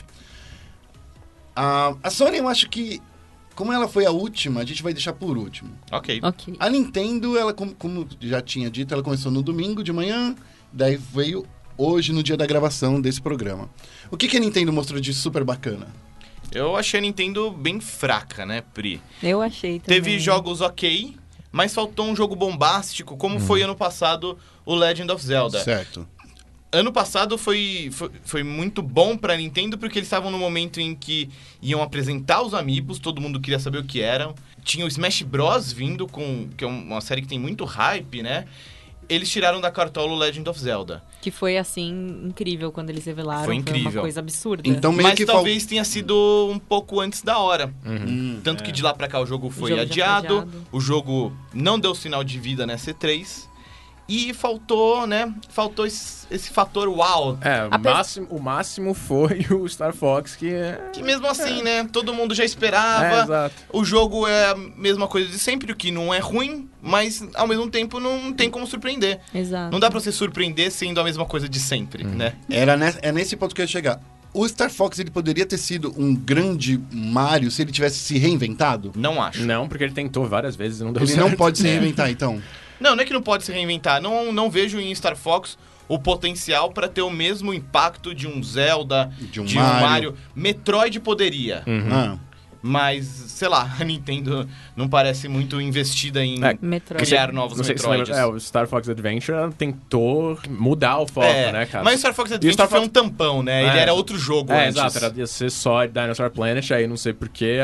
A Sony, eu acho que, como ela foi a última, a gente vai deixar por último. Ok. Ok. A Nintendo, ela, como já tinha dito, ela começou no domingo de manhã, daí veio hoje no dia da gravação desse programa. O que a Nintendo mostrou de super bacana? Eu achei a Nintendo bem fraca, né, Pri? Eu achei também. Teve jogos ok, mas faltou um jogo bombástico, como foi ano passado o Legend of Zelda. Certo. Ano passado foi muito bom pra Nintendo, porque eles estavam no momento em que iam apresentar os Amiibos, todo mundo queria saber o que eram. Tinha o Smash Bros. Vindo, que é uma série que tem muito hype, né? Eles tiraram da cartola o Legend of Zelda. Que foi, assim, incrível quando eles revelaram. Foi uma incrível. coisa absurda. Então, meio Mas que talvez tenha sido um pouco antes da hora. Tanto que de lá pra cá o jogo foi jogo já foi adiado, adiado. o jogo não deu sinal de vida nessa E3. E faltou, né? Faltou esse fator uau. O máximo foi o Star Fox, Que mesmo assim, né? Todo mundo já esperava. exato. O jogo é a mesma coisa de sempre, o que não é ruim, mas ao mesmo tempo não tem como surpreender. Exato. Não dá pra você surpreender sendo a mesma coisa de sempre, né? é nesse ponto que eu ia chegar. O Star Fox, ele poderia ter sido um grande Mario se ele tivesse se reinventado? Não acho. Não, porque ele tentou várias vezes e não deu Ele certo. não pode se reinventar, então. Não é que não pode se reinventar. Não vejo em Star Fox o potencial pra ter o mesmo impacto de um Zelda, De um um Mario. Mario. Metroid poderia. Ah. Mas, sei lá, a Nintendo não parece muito investida em Metroid. criar novos Não sei se você Metroids. lembra, o Star Fox Adventure tentou mudar o foco, né, cara? Mas o Star Fox E o Adventure Star foi Fox- um tampão, né? Ele era outro jogo antes. exato, ia ser só Dinosaur Planet, aí não sei porquê,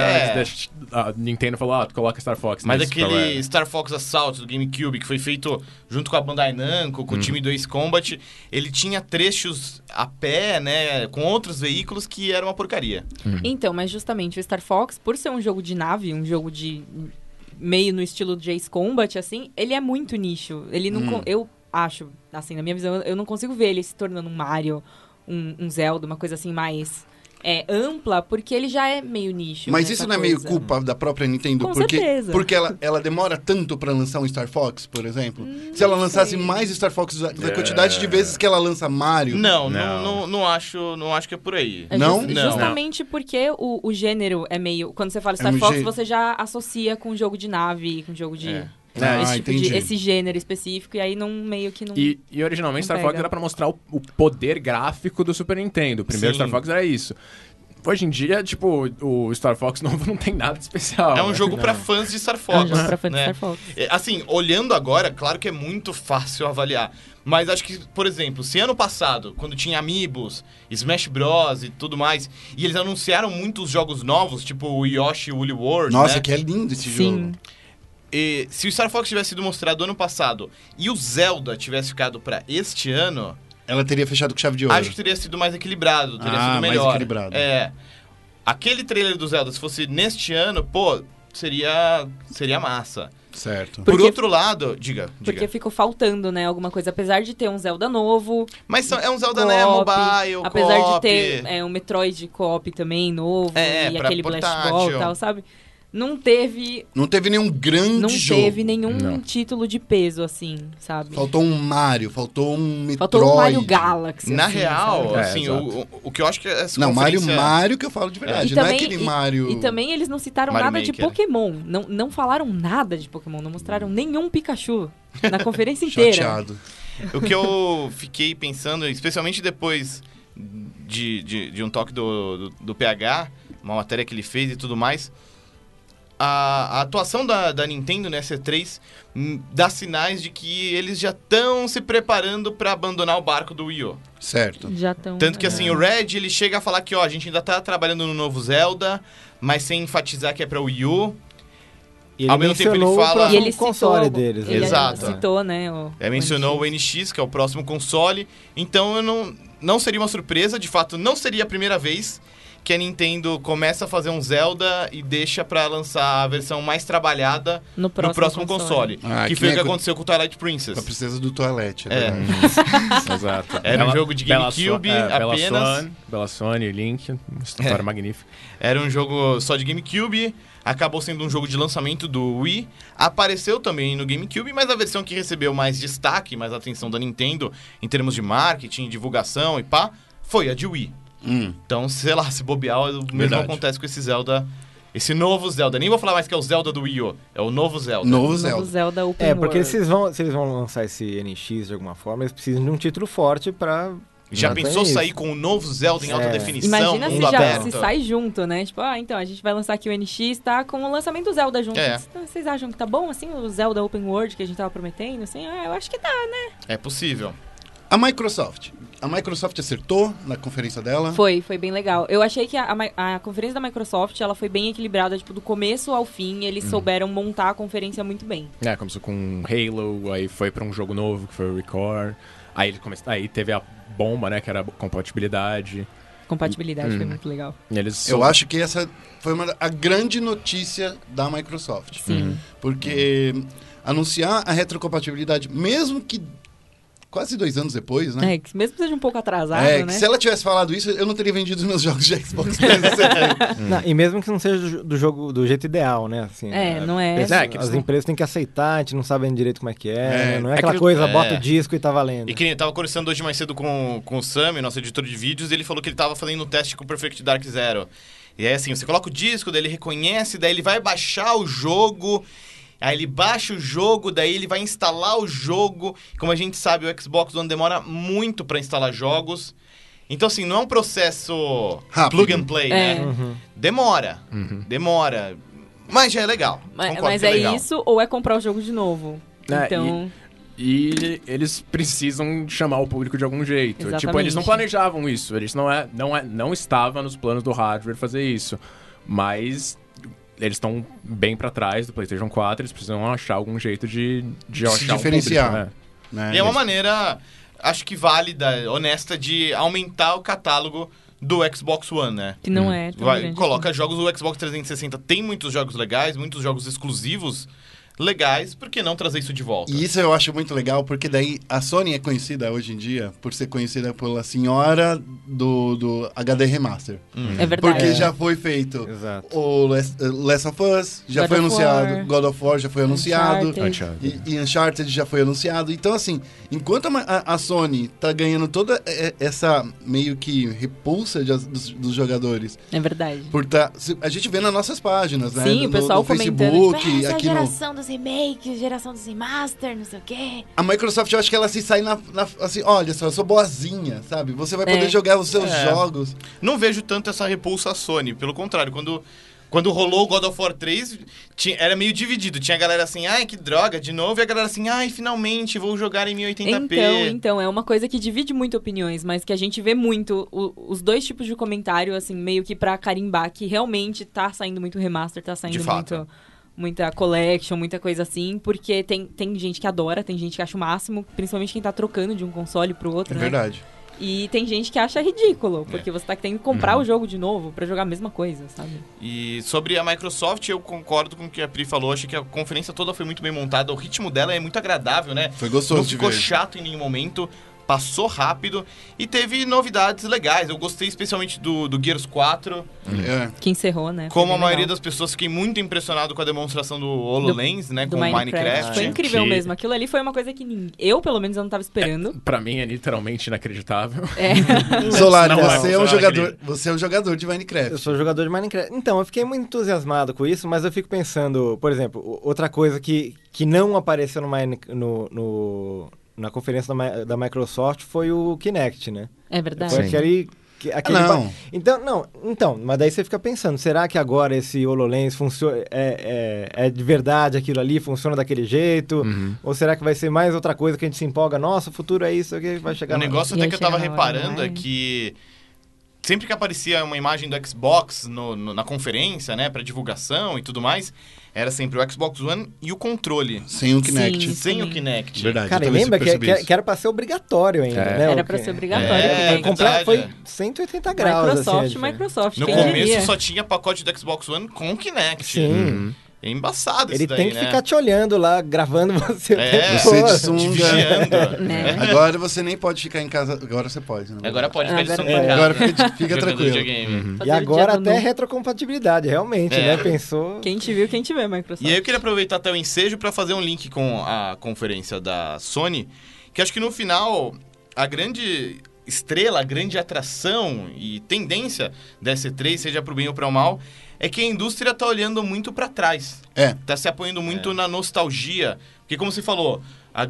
a Nintendo falou, tu coloca Star Fox Mas nesse aquele programa. Star Fox Assault do GameCube, que foi feito junto com a Bandai Namco, com o time do Ace Combat, ele tinha trechos a pé, né, com outros veículos que era uma porcaria. Então, mas justamente o Star Fox, por ser um jogo de nave, um jogo de meio no estilo de Ace Combat, assim, ele é muito nicho. Ele não... Eu acho, assim, na minha visão, eu não consigo ver ele se tornando um Mario, um Zelda, uma coisa assim mais ampla, porque ele já é meio nicho. Mas nessa isso não é meio coisa. culpa da própria Nintendo? Com porque certeza. porque ela demora tanto pra lançar um Star Fox, por exemplo? Se ela lançasse mais Star Fox da quantidade de vezes que ela lança Mario... Não acho que é por aí. É Não? Justamente porque o gênero é meio... Quando você fala Star um Fox, jeito. você já associa com jogo de nave, com jogo de... Ah, entendi. esse gênero específico, e aí não meio que não... E originalmente Não Star Fox pega. era pra mostrar o poder gráfico do Super Nintendo. O primeiro Sim. Star Fox era isso. Hoje em dia, tipo, o Star Fox novo não tem nada de especial. É um né? jogo pra fãs de Star Fox. É um jogo pra fãs de né? Star Fox. Assim, olhando agora, claro que é muito fácil avaliar. Mas acho que, por exemplo, se ano passado, quando tinha Amiibos, Smash Bros e tudo mais, e eles anunciaram muitos jogos novos, tipo o Yoshi Woolly World, Nossa, né? que é lindo esse Sim. jogo. E se o Star Fox tivesse sido mostrado ano passado e o Zelda tivesse ficado pra este ano, Ela teria fechado com chave de ouro. acho que teria sido mais equilibrado, teria Ah, sido mais melhor. equilibrado. É. Aquele trailer do Zelda, se fosse neste ano, pô, seria massa. Certo. Por Porque- outro lado, diga. Porque ficou faltando, né, alguma coisa. Apesar de ter um Zelda novo, Mas é um Zelda, né, co-op, mobile, apesar co-op. de ter um Metroid co-op também novo, e pra aquele Blast portátil. Ball e tal, sabe? Não teve Não teve nenhum grande jogo. nenhum Não. título de peso, assim, sabe? Faltou um Mario, faltou um Metroid. Faltou um Mario Galaxy, Na assim, real, sabe? assim, exato. o que eu acho que essa Não, conferência... Mario que eu falo de verdade. E Não também, é aquele Mario... e também eles não citaram Mario nada de Maker. Pokémon. Não falaram nada de Pokémon. Não mostraram nenhum Pikachu na conferência inteira. Chateado. O que eu fiquei pensando, especialmente depois de um toque do PH, uma matéria que ele fez e tudo mais, a atuação da Nintendo nessa E3 dá sinais de que eles já estão se preparando para abandonar o barco do Wii U. Certo. Já estão. Tanto que assim, o Red, ele chega a falar que, ó, a gente ainda tá trabalhando no novo Zelda, mas sem enfatizar que é pra Wii U. E ele Ao mesmo tempo ele mencionou fala- o próximo E ele console citou, deles. né? Ele Exato. citou, né? Mencionou o NX, que é o próximo console. Então eu não seria uma surpresa, de fato, não seria a primeira vez que a Nintendo começa a fazer um Zelda e deixa pra lançar a versão mais trabalhada No no próximo console. Ah, que que foi o nem que a co- aconteceu com o Twilight A Princess. princesa do toalete. É. verdade. Exato. Era um jogo de GameCube, Bella apenas. Swan, Bella Swan, Link, uma história magnífica. Era um jogo só de GameCube, acabou sendo um jogo de lançamento do Wii, apareceu também no GameCube, mas a versão que recebeu mais destaque, mais atenção da Nintendo, em termos de marketing, divulgação e pá, foi a de Wii. Então, sei lá, se bobear, o mesmo Verdade. acontece com esse Zelda, esse novo Zelda. Nem vou falar mais que é o Zelda do Wii U, é o novo Zelda. Novo Novo Zelda. Zelda Open É, porque World. se eles vão lançar esse NX de alguma forma, eles precisam de um título forte pra... Já não pensou tem sair isso. com o novo Zelda em alta É. definição, Imagina mundo se aberto? se sai junto, né? Tipo, então, a gente vai lançar aqui o NX, tá com o lançamento do Zelda junto. É. Vocês acham que tá bom, assim, o Zelda Open World que a gente tava prometendo? Assim, eu acho que tá, né? É possível. A Microsoft. A Microsoft acertou na conferência dela. Foi bem legal. Eu achei que a conferência da Microsoft, ela foi bem equilibrada, tipo, do começo ao fim, eles souberam montar a conferência muito bem. É, começou com Halo, aí foi pra um jogo novo, que foi o Record. Aí teve a bomba, né, que era a compatibilidade. Compatibilidade foi muito legal. E eles Eu acho que essa foi a grande notícia da Microsoft. Sim. Porque anunciar a retrocompatibilidade, mesmo que quase 2 anos depois, né? É, que mesmo que seja um pouco atrasado, É, que né? se ela tivesse falado isso, eu não teria vendido os meus jogos de Xbox 360. Não, e mesmo que não seja do jogo do jeito ideal, né? Assim, Não é. que As eles não- empresas têm que aceitar, a gente não sabe direito como é que é. É, Não é é aquela que- coisa, é. bota o disco e tá valendo. E que nem eu tava conversando hoje mais cedo com o Sam, nosso editor de vídeos, e ele falou que ele tava fazendo um teste com o Perfect Dark Zero. E é assim, você coloca o disco, daí ele reconhece, daí ele vai baixar o jogo, aí ele baixa o jogo, daí ele vai instalar o jogo. Como a gente sabe, o Xbox One demora muito pra instalar jogos. Então, assim, não é um processo Rápido. plug and play, É. né? Demora. Mas já é legal. Concordo Mas que é legal. isso ou é comprar o jogo de novo? É, Então, E eles precisam chamar o público de algum jeito. Exatamente. Tipo, eles não planejavam isso. Eles não estava nos planos do hardware fazer isso. Mas eles estão bem pra trás do PlayStation 4. Eles precisam achar algum jeito de Se achar diferenciar. um público, né? Né? E é uma maneira, acho que válida, honesta, de aumentar o catálogo do Xbox One, né? que não é tão grande Coloca jogos do Xbox 360, tem muitos jogos legais, muitos jogos exclusivos legais, por que não trazer isso de volta? E isso eu acho muito legal, porque daí a Sony é conhecida hoje em dia por ser conhecida pela senhora do HD Remaster. assim. É verdade. Porque já foi feito Exato. o Last of Us, já God foi of anunciado, War, God of War já foi anunciado, Uncharted. e Uncharted já foi anunciado. Então, assim, enquanto a Sony tá ganhando toda essa meio que repulsa dos jogadores, É verdade. a gente vê nas nossas páginas, né? Sim, o pessoal no comentando, Facebook, tipo, essa aqui no... geração dos remakes, geração dos remaster, não sei o quê. A Microsoft, eu acho que ela se sai assim, olha só, eu sou boazinha, sabe? Você vai poder jogar os seus jogos. Não vejo tanto essa repulsa à Sony. Pelo contrário, quando rolou o God of War 3, era meio dividido. Tinha a galera assim, ai, que droga, de novo. E a galera assim, ai, finalmente, vou jogar em 1080p. Então, é uma coisa que divide muito opiniões, mas que a gente vê muito os dois tipos de comentário, assim, meio que pra carimbar, que realmente tá saindo muito remaster, tá saindo muita collection, muita coisa assim, porque tem gente que adora, tem gente que acha o máximo, principalmente quem tá trocando de um console pro outro, né? Verdade. E tem gente que acha ridículo, porque você tá tendo que comprar o jogo de novo pra jogar a mesma coisa, sabe? E sobre a Microsoft, eu concordo com o que a Pri falou. Achei que a conferência toda foi muito bem montada. O ritmo dela é muito agradável, né? Foi gostoso de ver. Não ficou chato em nenhum momento. Passou rápido e teve novidades legais. Eu gostei especialmente do Gears 4. Que encerrou, né? Como a maioria das pessoas, fiquei muito impressionado com a demonstração do HoloLens, né? Com o Minecraft. Foi incrível mesmo. Aquilo ali foi uma coisa que eu, pelo menos, eu não tava esperando. Pra mim é literalmente inacreditável. Solari, você é um jogador de Minecraft. Eu sou jogador de Minecraft. Então, eu fiquei muito entusiasmado com isso, mas eu fico pensando, por exemplo, outra coisa que não apareceu na conferência da Microsoft foi o Kinect, né? É verdade. Foi aquele não. Então, mas daí você fica pensando, será que agora esse HoloLens funciona, é de verdade aquilo ali, funciona daquele jeito? Ou será que vai ser mais outra coisa que a gente se empolga? Nossa, o futuro é isso, que vai chegar Um negócio até que eu tava reparando é que sempre que aparecia uma imagem do Xbox na conferência, né, pra divulgação e tudo mais, era sempre o Xbox One e o controle. Sem o Kinect. Sim. Sem o Kinect. Verdade. Cara, e lembra que era pra ser obrigatório ainda, né? Era pra ser obrigatório. Foi 180 graus. Microsoft. No quem começo diria? só tinha pacote do Xbox One com o Kinect. Sim. É embaçado Ele isso daí, tem que né? ficar te olhando lá, gravando você. Você de sunga. vigiando. Né? Agora você nem pode ficar em casa. Agora você pode, né? Agora pode ficar de som pra Agora casa. fica Jogando tranquilo. videogame. Fazer E o agora dia do até nu. retrocompatibilidade, realmente, né? Pensou... Quem te viu, quem te vê, Microsoft. E aí eu queria aproveitar até o ensejo para fazer um link com a conferência da Sony, que acho que no final a grande estrela, a grande atração e tendência da E3, seja pro bem ou pro mal, é que a indústria tá olhando muito para trás. Tá se apoiando muito na nostalgia. Porque como você falou,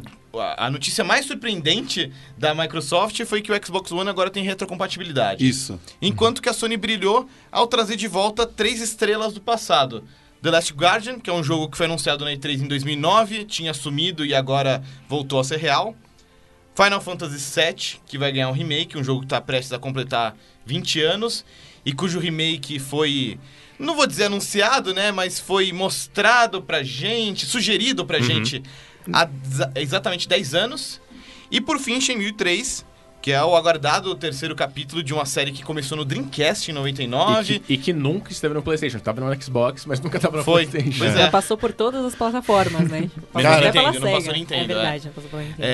a notícia mais surpreendente da Microsoft foi que o Xbox One agora tem retrocompatibilidade. Isso. Enquanto que a Sony brilhou ao trazer de volta 3 estrelas do passado. The Last Guardian, que é um jogo que foi anunciado na E3 em 2009, tinha sumido e agora voltou a ser real. Final Fantasy VII, que vai ganhar um remake, um jogo que está prestes a completar 20 anos, e cujo remake foi, não vou dizer anunciado, né, mas foi mostrado pra gente, sugerido pra gente há exatamente 10 anos. E por fim, Shenmue 3, que é o aguardado terceiro capítulo de uma série que começou no Dreamcast em 99. E que nunca esteve no PlayStation. Estava no Xbox, mas nunca estava no PlayStation. Pois Já passou por todas as plataformas, né? Mas Passou não até pela Nintendo, não passou Sega. Nintendo, É verdade, não passou pela Nintendo.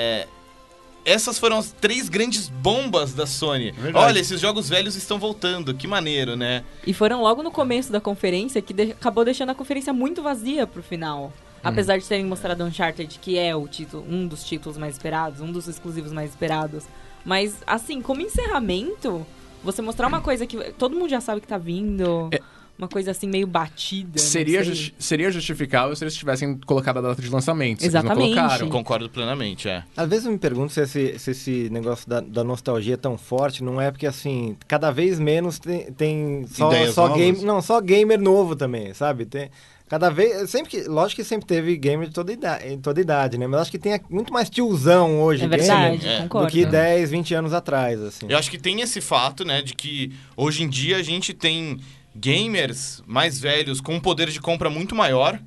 Essas foram as 3 grandes bombas da Sony. Verdade. Olha, esses jogos velhos estão voltando, que maneiro, né? E foram logo no começo da conferência que acabou deixando a conferência muito vazia pro final. Apesar de terem mostrado Uncharted, que é um dos títulos mais esperados, um dos exclusivos mais esperados. Mas, assim, como encerramento, você mostrar uma coisa que todo mundo já sabe que tá vindo, uma coisa assim meio batida. Seria justificável se eles tivessem colocado a data de lançamento. Exatamente. Eles não colocaram. Concordo plenamente, Às vezes eu me pergunto se esse negócio da nostalgia é tão forte, não é porque, assim, cada vez menos tem só gamer novo também, sabe? Cada vez, lógico que sempre teve gamer de toda idade, né? Mas acho que tem muito mais tiozão hoje, é verdade, gamer, concordo. do que 10, 20 anos atrás, assim. Eu acho que tem esse fato, né, de que hoje em dia a gente tem gamers mais velhos com um poder de compra muito maior,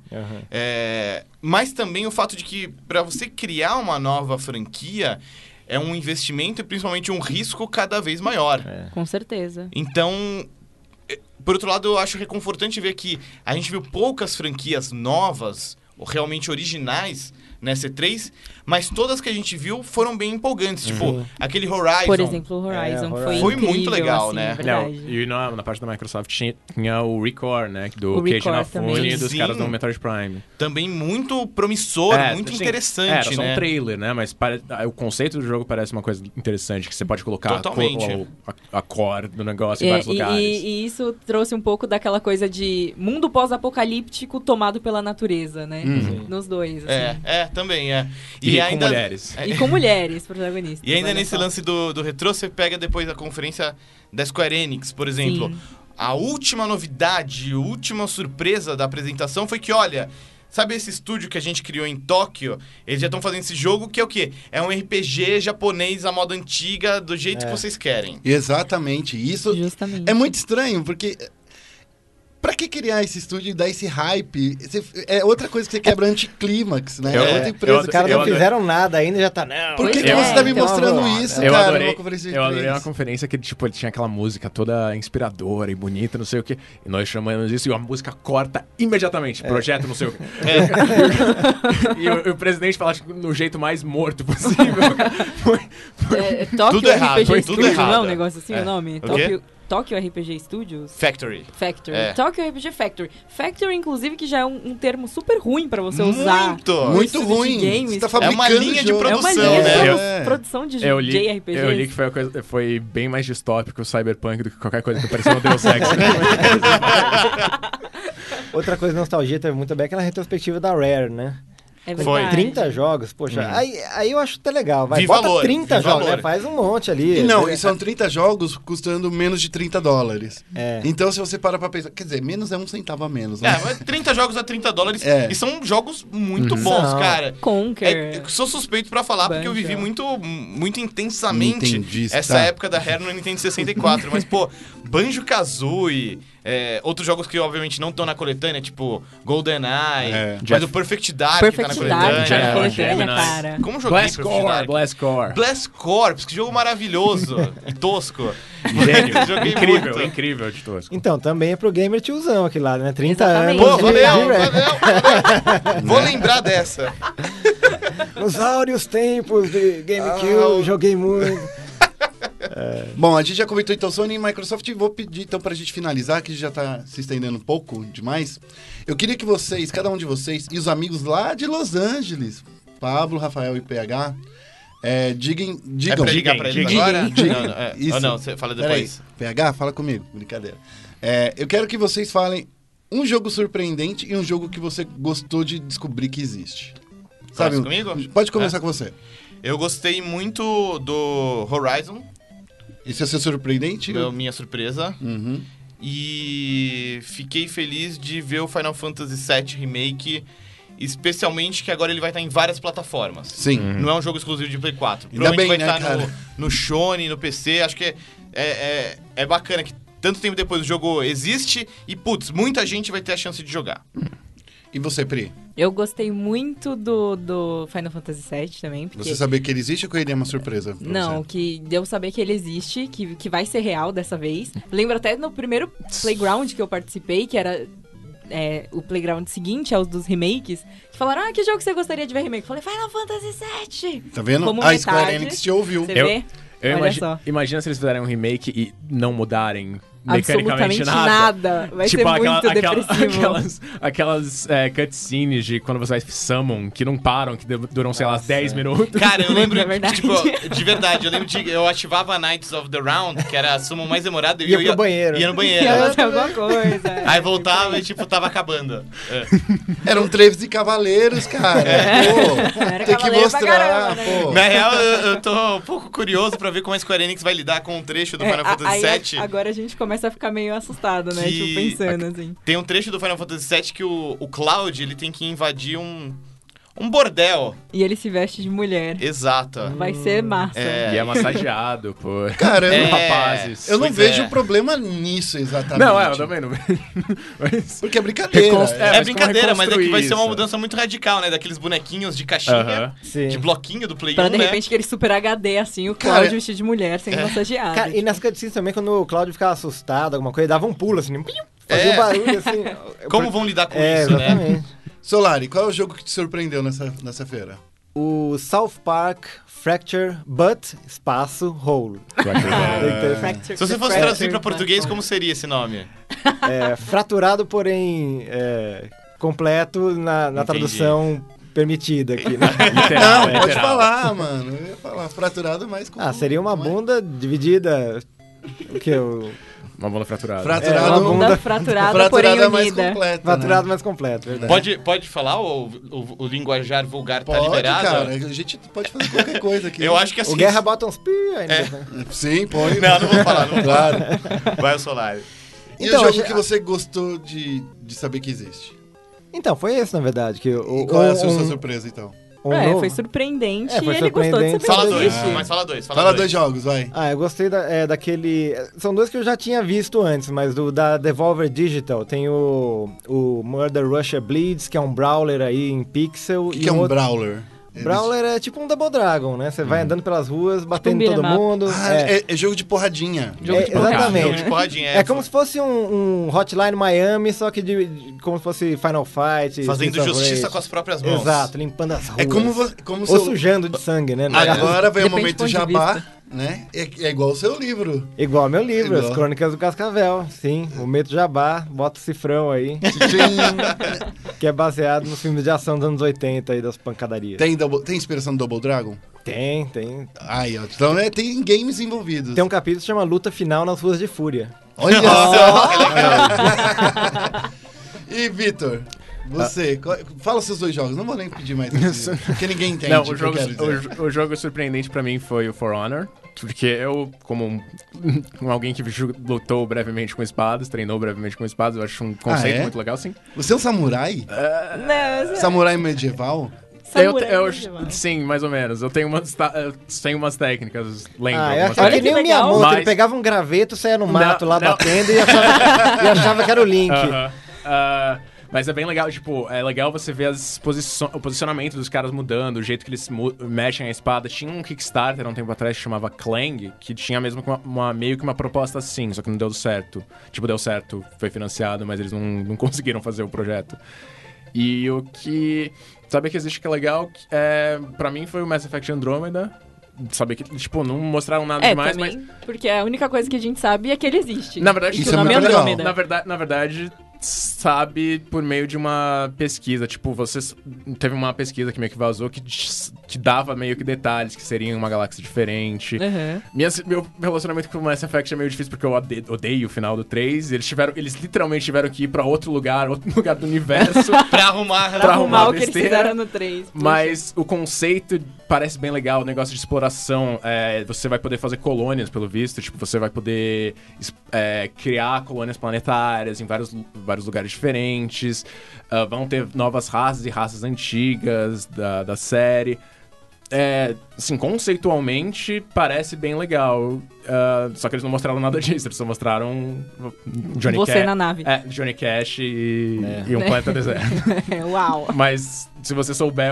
mas também o fato de que para você criar uma nova franquia é um investimento e principalmente um risco cada vez maior. Com certeza. Então, por outro lado, eu acho reconfortante ver que a gente viu poucas franquias novas, ou realmente originais, nessa E3, mas todas que a gente viu foram bem empolgantes. Tipo, aquele Horizon. Por exemplo, o Horizon Foi incrível, muito legal, assim, né? Verdade. E na parte da Microsoft tinha o Record, né? Do O Keiji Record Inafune também. e dos Sim. caras do Metroid Prime. Também muito promissor, muito assim, interessante, era só né? um trailer, né? Mas o conceito do jogo parece uma coisa interessante, que você pode colocar Totalmente. a core do negócio em vários lugares. E isso trouxe um pouco daquela coisa de mundo pós-apocalíptico tomado pela natureza, né? Nos dois, assim. Também é. E com mulheres. E com mulheres protagonistas. E ainda olha nesse só. lance do retrô, você pega depois a conferência da Square Enix, por exemplo. Sim. A última novidade, a última surpresa da apresentação foi que, olha, sabe esse estúdio que a gente criou em Tóquio? Eles já estão fazendo esse jogo que é o quê? É um RPG japonês à moda antiga, do jeito que vocês querem. Exatamente. Isso Justamente. é muito estranho, porque... Pra que criar esse estúdio e dar esse hype? É outra coisa que você quebra anticlímax, né? É outra empresa. Os caras não fizeram nada ainda, já tá... Não, Por que Pois você tá me então, mostrando vamos lá, isso, né? Eu cara? adorei, numa conferência de eu adorei E3? uma conferência que, tipo, ele tinha aquela música toda inspiradora e bonita, não sei o quê. E nós chamamos isso e a música corta imediatamente. Projeto não sei o quê. E o presidente fala tipo, no jeito mais morto possível. Tóquio Tudo errado, RPG foi tudo Studios, não é errado. um negócio assim o nome? O quê? Tóquio RPG Studios? Factory. Factory. É. Tóquio RPG Factory. Factory, inclusive, que já é um termo super ruim pra você usar. Muito Estúdio de ruim. games. Você tá É fabricando uma linha de jogo. É uma produção, linha né? de produção de Eu li JRPGs. que foi bem mais distópico o Cyberpunk do que qualquer coisa que parecia no Deus Ex. Outra coisa de nostalgia teve muito bem aquela retrospectiva da Rare, né? É Foi. verdade. 30 jogos, poxa, aí eu acho até legal. Vai, Vi bota valor, 30 vi jogos, valor. né? Faz um monte ali. E não, e são 30 jogos custando menos de $30. É. Então, se você para pra pensar... Quer dizer, menos é um centavo a menos, né? Mas 30 jogos a $30 É. e são jogos muito bons, Não. cara. Conquer. Eu sou suspeito pra falar porque eu vivi muito intensamente Nintendista. essa época da Rare no Nintendo 64. Mas, pô, Banjo-Kazooie, outros jogos que obviamente não estão na coletânea, tipo GoldenEye, mas o Perfect Dark Perfect tá na Dark, coletânea. tá na coletânea, Gemini. cara. Como joguei Blast Perfect Core, Dark? Blast Core. Blast Corps, que jogo maravilhoso e tosco. Gênio. Joguei Incrível, muito. incrível de tosco. Então, também é pro gamer tiozão aquele lá, né? 30 Exatamente. anos. Pô, de valeu, Rare. valeu. Vou lembrar dessa. Nos áureos tempos de GameCube, joguei muito. Bom, a gente já comentou então Sony e Microsoft e vou pedir então pra gente finalizar, que já tá se estendendo um pouco demais. Eu queria que vocês, cada um de vocês e os amigos lá de Los Angeles, Pablo, Rafael e PH, digam. É pra ligar pra eles agora? Digam. Não, não, Isso. ou não, você fala Peraí, depois. PH, fala comigo, brincadeira. Eu quero que vocês falem um jogo surpreendente e um jogo que você gostou de descobrir que existe. Começa comigo? Pode começar com você. Eu gostei muito do Horizon, Esse é seu surpreendente? minha surpresa. Uhum. E fiquei feliz de ver o Final Fantasy VII Remake, especialmente que agora ele vai estar em várias plataformas. Sim. Não é um jogo exclusivo de Play 4. Ainda Provavelmente bem, vai né, estar cara? no Sony, no PC. Acho que é bacana que tanto tempo depois o jogo existe e, putz, muita gente vai ter a chance de jogar. E você, Pri? Eu gostei muito do Final Fantasy VII também. Porque... Você sabia que ele existe ou que ele é uma surpresa pra Não, você? que deu saber que ele existe, que vai ser real dessa vez. Lembro até no primeiro Playground que eu participei, que era o Playground seguinte aos dos remakes, que falaram, que jogo você gostaria de ver remake? Eu falei, Final Fantasy VII! Tá vendo? Como A Square metade, Enix te ouviu. Você vê? Olha só. Imagina se eles fizerem um remake e não mudarem mecanicamente Absolutamente nada. Vai ser muito depressivo. Aquelas cutscenes de quando você vai summon, que não param, que duram, sei lá, 10 minutos. Cara, eu lembro, É verdade. tipo, de verdade, eu lembro eu ativava a Knights of the Round, que era a summon mais demorada, e Ia eu pro banheiro. Ia no banheiro. Ia fazer alguma coisa. Aí voltava e, tipo, tava acabando. Eram 13 cavaleiros, cara. Pô, Era tem que cavaleiro pra mostrar, caramba, né? pô. Na real, eu tô um pouco curioso pra ver como a Square Enix vai lidar com um trecho do Final Fantasy VII. Agora a gente começa a ficar meio assustado, né? Que- Tipo, pensando assim. Tem um trecho do Final Fantasy VII que o Cloud, ele tem que invadir um bordel. E ele se veste de mulher. Exato. Vai ser massa. E é massageado por Cara, eu não, rapazes. eu não Pois vejo é. problema nisso exatamente. Não, eu também não vejo. Mas... Porque é brincadeira. É mas brincadeira, como mas é que vai ser uma isso? mudança muito radical, né? Daqueles bonequinhos de caixinha, Aham. Sim. de bloquinho do Play 1, Pra de né? repente aquele super HD assim, o Cara, Cláudio vestido de mulher sendo massageado. Cara, e nas cutscenes também, quando o Cláudio ficava assustado, alguma coisa, ele dava um pulo assim, fazia É. um barulho assim. Como vão lidar com É, isso, né? exatamente. Solari, qual é o jogo que te surpreendeu nessa feira? O South Park Fracture But Espaço Hole. Fracture. Se você fosse traduzir pra português, como seria esse nome? Fraturado, porém completo na tradução permitida aqui, né? Literal, Não, pode literal. falar, mano. Eu ia falar fraturado, mas... Seria uma bunda dividida... O que? Uma bunda fraturada. Fraturado, uma Bunda fraturada, porém fraturada mais unida. completa, Fraturado né? mais completo, verdade. Pode falar? O linguajar vulgar tá Pode, liberado? cara. A gente pode fazer qualquer coisa aqui. Eu acho que assim... O Guerra bota uns pi ainda. Sim, pode. Não vou falar, não vou Claro. falar. Vai o Solari. E Então, o jogo achei- que você gostou de saber que existe? Então, foi esse, na verdade. Que E qual é a sua surpresa, então? novo- Foi surpreendente foi e ele gostou de surpreendente. saber Fala que dois, existe. mas fala dois. Fala dois jogos, vai. Eu gostei daquele... São dois que eu já tinha visto antes, mas da Devolver Digital. Tem o Murder Russia Bleeds, que é um brawler aí em pixel. O que é um Brawler? Brawler é tipo um Double Dragon, né? Você vai andando pelas ruas, batendo em beat'em todo up. mundo. É jogo de porradinha. Jogo de porrada. Exatamente. Jogo de porradinha. É como se fosse um Hotline Miami, só que como se fosse Final Fight. Fazendo Streets of justiça Rage. com as próprias mãos. Exato, limpando as ruas. É como Ou seu... sujando de sangue, né? Agora vem o Depende do momento ponto de jabá, vista. né? É igual o seu livro. Igual meu livro, Igual. As Crônicas do Cascavel. Sim, o Meto Jabá, bota o cifrão aí. Que é baseado nos filmes de ação dos anos 80 aí, das pancadarias. Tem inspiração do Double Dragon? Tem. Aí, ó. Então tem games envolvidos. Tem um capítulo que chama Luta Final nas Ruas de Fúria. Olha só! E, Vitor, você, fala os seus dois jogos. Não vou nem pedir mais, porque ninguém entende Não, o que eu quero dizer. o jogo surpreendente pra mim foi o For Honor. Porque eu, como alguém que lutou brevemente com espadas, treinou brevemente com espadas, eu acho um conceito é? muito legal, sim. Você é um samurai? Não, Samurai medieval? Sim, mais ou menos. Eu tenho umas técnicas, lembro. Eu algumas achava Olha que nem que o legal. Miyamoto, ele Mas- pegava um graveto, saia no mato lá não. batendo e achava que era o Link. Aham. Mas é bem legal, tipo, é legal você ver o posicionamento dos caras mudando, o jeito que eles mexem a espada. Tinha um Kickstarter há um tempo atrás que chamava Clang, que tinha mesmo meio que uma proposta assim, só que não deu certo. Tipo, deu certo, foi financiado, mas eles não conseguiram fazer o projeto. E o que... Sabe que existe que é legal? Pra mim foi o Mass Effect Andromeda. Sabe que, tipo, não mostraram nada demais, também, mas... porque a única coisa que a gente sabe é que ele existe. Na verdade, E que isso o é nome é muito legal. Andrômeda. Na verdade, sabe por meio de uma pesquisa. Tipo, teve uma pesquisa que meio que vazou que te dava meio que detalhes que seriam uma galáxia diferente. Uhum. Meu relacionamento com o Mass Effect é meio difícil porque eu odeio o final do 3. Eles literalmente tiveram que ir pra outro lugar do universo. Pra arrumar. Pra arrumar o que eles besteira. fizeram no 3. Mas o conceito parece bem legal, o negócio de exploração. Você vai poder fazer colônias, pelo visto. Tipo, você vai poder criar colônias planetárias em vários lugares diferentes. Vão ter novas raças e raças antigas da série. Assim, conceitualmente parece bem legal. Só que eles não mostraram nada disso. Eles só mostraram Johnny Você Cash. na nave. Johnny Cash e um planeta deserto. Uau. Mas se você souber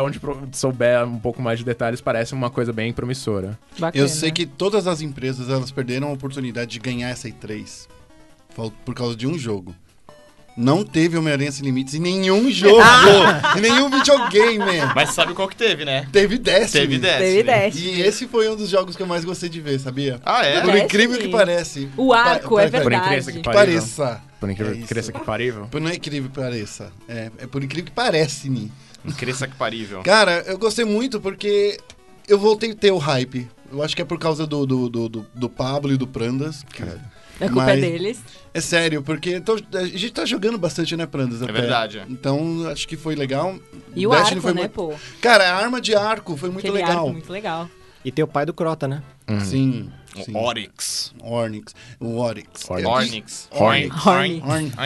um pouco mais de detalhes, parece uma coisa bem promissora. Bacana. Eu sei que todas as empresas elas perderam a oportunidade de ganhar essa E3 por causa de um jogo. Não teve Homem-Aranha Sem Limites em nenhum jogo, em nenhum videogame. Mas sabe qual que teve, né? Teve Destiny. Teve 10. E esse foi um dos jogos que eu mais gostei de ver, sabia? Ah, é? Por Destiny. incrível que parece. O arco, é Por incrível verdade. que Pareça. Por incrível É que isso. cresça que parível. Não é incrível que pareça. É por incrível que parece-me. Cresça que parível. Cara, eu gostei muito porque eu voltei a ter o hype. Eu acho que é por causa do Pablo e do Prandas. A culpa Mas- é deles. É sério, porque a gente tá jogando bastante, né, Prandas? até. verdade. Então, acho que foi legal. E o Destiny arco, foi né, muito... pô? Cara, a arma de arco foi muito Aquele legal. arco muito legal. E tem o pai do Crota, né? Sim. O Oryx. Ornyx. O Oryx. Ornyx. Horny.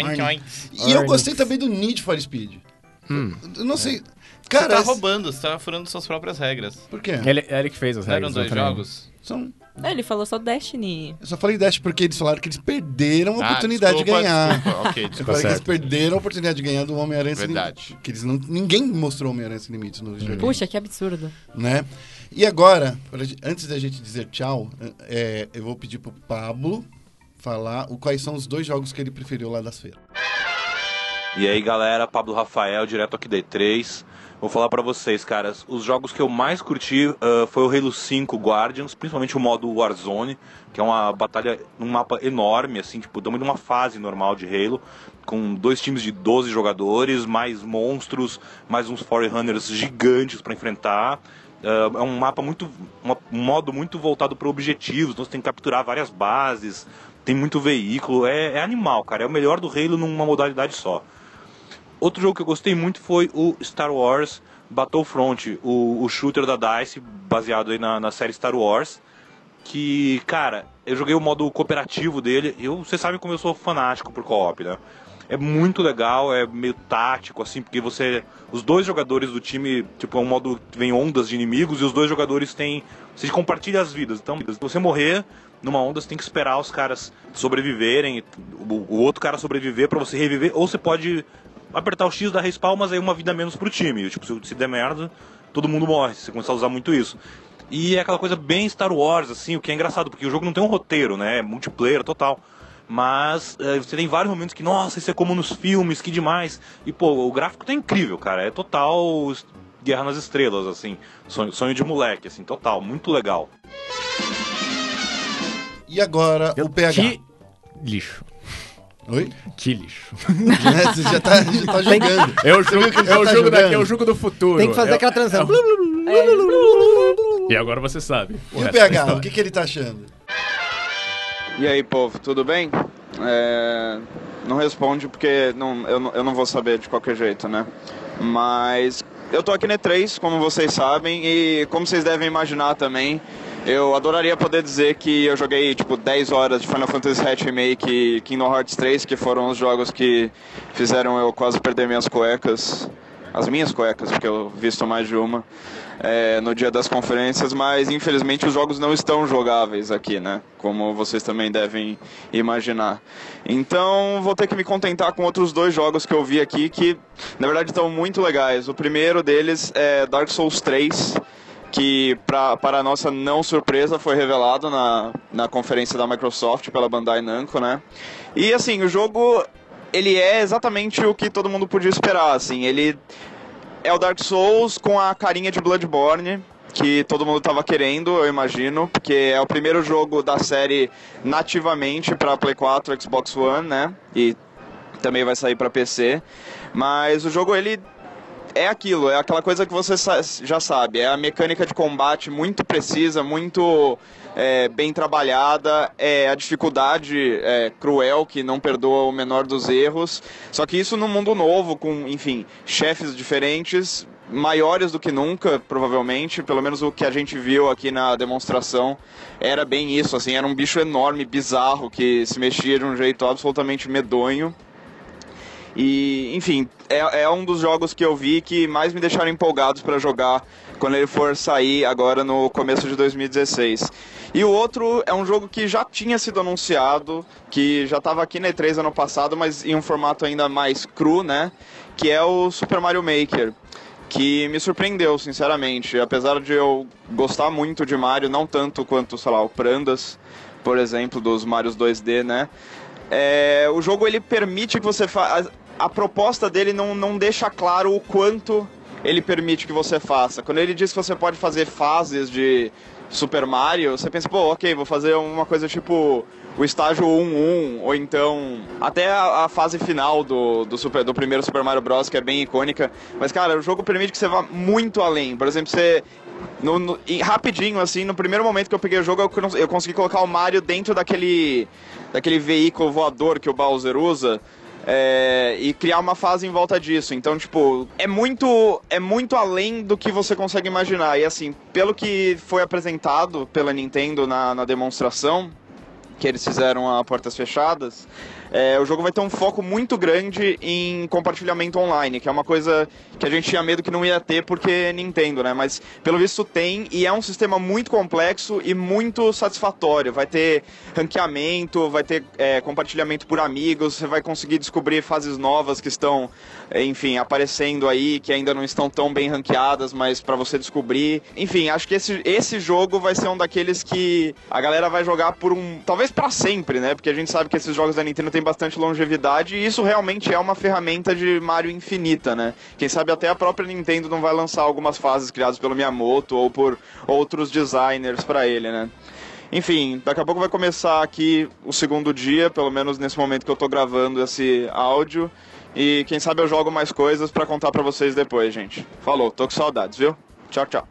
E eu gostei também do Need for Speed. Eu não sei... Você Cara, tá roubando, você tá furando suas próprias regras. por quê? Ele que fez as Não eram regras. dois eu falei. jogos? Ele falou só Destiny. Eu só falei Dash porque eles falaram que eles perderam a oportunidade desculpa, de ganhar. Desculpa. Ok, Eu desculpa. falei que eles certo. perderam a oportunidade de ganhar do Homem-Aranha Sem Verdade. Limites. Que eles ninguém mostrou Homem-Aranha Sem Limites no jogo. Puxa, que absurdo. Né? E agora, antes da gente dizer tchau, eu vou pedir pro Pablo falar quais são os dois jogos que ele preferiu lá das feiras. E aí galera, Pablo Rafael, direto aqui da E3. Vou falar pra vocês, caras, os jogos que eu mais curti foi o Halo 5 Guardians, principalmente o modo Warzone, que é uma batalha num mapa enorme, assim, tipo, tamanho de uma fase normal de Halo, com 2 times de 12 jogadores, mais monstros, mais uns Forerunners gigantes pra enfrentar. É um mapa um modo muito voltado para objetivos, então você tem que capturar várias bases, tem muito veículo, é animal, cara, é o melhor do Halo numa modalidade só. Outro jogo que eu gostei muito foi o Star Wars Battlefront, o shooter da DICE, baseado aí na série Star Wars, que, cara, eu joguei o modo cooperativo dele, vocês sabem como eu sou fanático por co-op, né? É muito legal, é meio tático, assim, porque os 2 jogadores do time, tipo, é um modo que vem ondas de inimigos, e os 2 jogadores você compartilha as vidas. Então, se você morrer numa onda, você tem que esperar os caras sobreviverem, o outro cara sobreviver pra você reviver, ou você pode apertar o X da respawn, mas aí uma vida menos pro time. Tipo, se der merda, todo mundo morre, se você começar a usar muito isso. E é aquela coisa bem Star Wars, assim, o que é engraçado, porque o jogo não tem um roteiro, né, é multiplayer total. Mas você tem vários momentos que, nossa, isso é como nos filmes, que demais. E, pô, o gráfico tá incrível, cara. É total Guerra nas Estrelas, assim. Sonho de moleque, assim, total. Muito legal. E agora, o PH. Que lixo. Oi? Que lixo. Você já tá jogando. É o jogo do futuro. Tem que fazer aquela transição. E agora você sabe. E o PH, o que ele tá achando? E aí, povo, tudo bem? Não responde porque eu não vou saber de qualquer jeito, né? Mas eu tô aqui na E3, como vocês sabem, e como vocês devem imaginar também, eu adoraria poder dizer que eu joguei, tipo, 10 horas de Final Fantasy VII Remake e Kingdom Hearts 3, que foram os jogos que fizeram eu quase perder minhas cuecas, as minhas cuecas, porque eu visto mais de uma, no dia das conferências, mas infelizmente os jogos não estão jogáveis aqui, né? Como vocês também devem imaginar. Então vou ter que me contentar com outros 2 jogos que eu vi aqui que na verdade estão muito legais. O primeiro deles é Dark Souls 3, que para a nossa não surpresa foi revelado na conferência da Microsoft pela Bandai Namco, né? E assim, o jogo ele é exatamente o que todo mundo podia esperar, assim, ele é o Dark Souls com a carinha de Bloodborne, que todo mundo estava querendo, eu imagino, porque é o primeiro jogo da série nativamente para Play 4, Xbox One, né? E também vai sair para PC. Mas o jogo, ele é aquilo, é aquela coisa que você já sabe, é a mecânica de combate muito precisa, muito bem trabalhada, a dificuldade cruel, que não perdoa o menor dos erros, só que isso num mundo novo, com, enfim, chefes diferentes, maiores do que nunca, provavelmente, pelo menos o que a gente viu aqui na demonstração era bem isso, assim, era um bicho enorme, bizarro, que se mexia de um jeito absolutamente medonho. E, enfim, é um dos jogos que eu vi que mais me deixaram empolgados para jogar quando ele for sair agora no começo de 2016. E o outro é um jogo que já tinha sido anunciado, que já estava aqui na E3 ano passado, mas em um formato ainda mais cru, né? Que é o Super Mario Maker, que me surpreendeu, sinceramente. Apesar de eu gostar muito de Mario, não tanto quanto, sei lá, o Prandas, por exemplo, dos Marios 2D, né? O jogo, ele permite que você faça... A proposta dele não deixa claro o quanto ele permite que você faça. Quando ele diz que você pode fazer fases de Super Mario, você pensa, pô, ok, vou fazer uma coisa tipo o estágio 1-1, ou então até a fase final do primeiro Super Mario Bros, que é bem icônica. Mas, cara, o jogo permite que você vá muito além. Por exemplo, você... rapidinho, assim, no primeiro momento que eu peguei o jogo, eu consegui colocar o Mario dentro daquele veículo voador que o Bowser usa, e criar uma fase em volta disso. Então, tipo, é muito além do que você consegue imaginar. E assim, pelo que foi apresentado pela Nintendo na demonstração, que eles fizeram a portas fechadas, o jogo vai ter um foco muito grande em compartilhamento online, que é uma coisa que a gente tinha medo que não ia ter porque é Nintendo, né? Mas pelo visto tem, e é um sistema muito complexo e muito satisfatório. Vai ter ranqueamento, vai ter compartilhamento por amigos, você vai conseguir descobrir fases novas que estão, enfim, aparecendo aí, que ainda não estão tão bem ranqueadas, mas pra você descobrir. Enfim, acho que esse jogo vai ser um daqueles que a galera vai jogar talvez talvez pra sempre, né? Porque a gente sabe que esses jogos da Nintendo têm bastante longevidade e isso realmente é uma ferramenta de Mario infinita, né? Quem sabe até a própria Nintendo não vai lançar algumas fases criadas pelo Miyamoto ou por outros designers pra ele, né? Enfim, daqui a pouco vai começar aqui o segundo dia, pelo menos nesse momento que eu tô gravando esse áudio. E quem sabe eu jogo mais coisas pra contar pra vocês depois, gente. Falou, tô com saudades, viu? Tchau, tchau.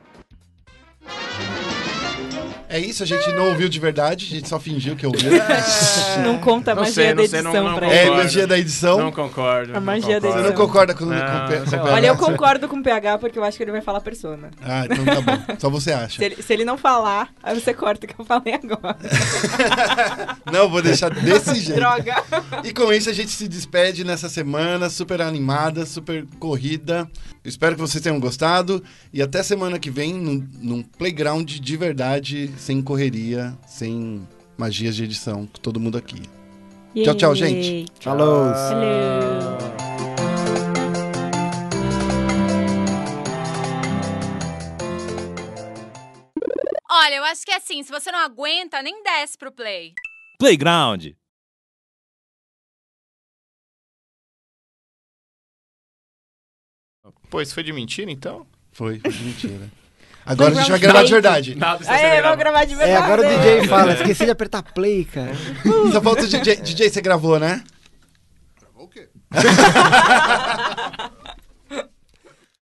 É isso, a gente não ouviu de verdade, a gente só fingiu que ouviu. Não conta a magia da edição pra É, ele. a magia da edição. Não concordo. A magia da Você edição. não concorda com o sei lá. PH? Olha, eu concordo com o PH porque eu acho que ele vai falar Persona. Ah, então tá bom. Só você acha. Se ele não falar, aí você corta o que eu falei agora. Não, vou deixar desse jeito. Droga. E com isso a gente se despede nessa semana super animada, super corrida. Espero que vocês tenham gostado. E até semana que vem num playground de verdade, sem correria, sem magias de edição, com todo mundo aqui. Tchau, tchau, gente. Falou. Olha, eu acho que é assim, se você não aguenta, nem desce pro play. Playground. Pô, isso foi de mentira, então? Foi de mentira. Agora a gente vai gravar de verdade. Vamos gravar de verdade. Agora o DJ fala, esqueci de apertar play, cara. Só falta o DJ. DJ, você gravou, né? Gravou o quê?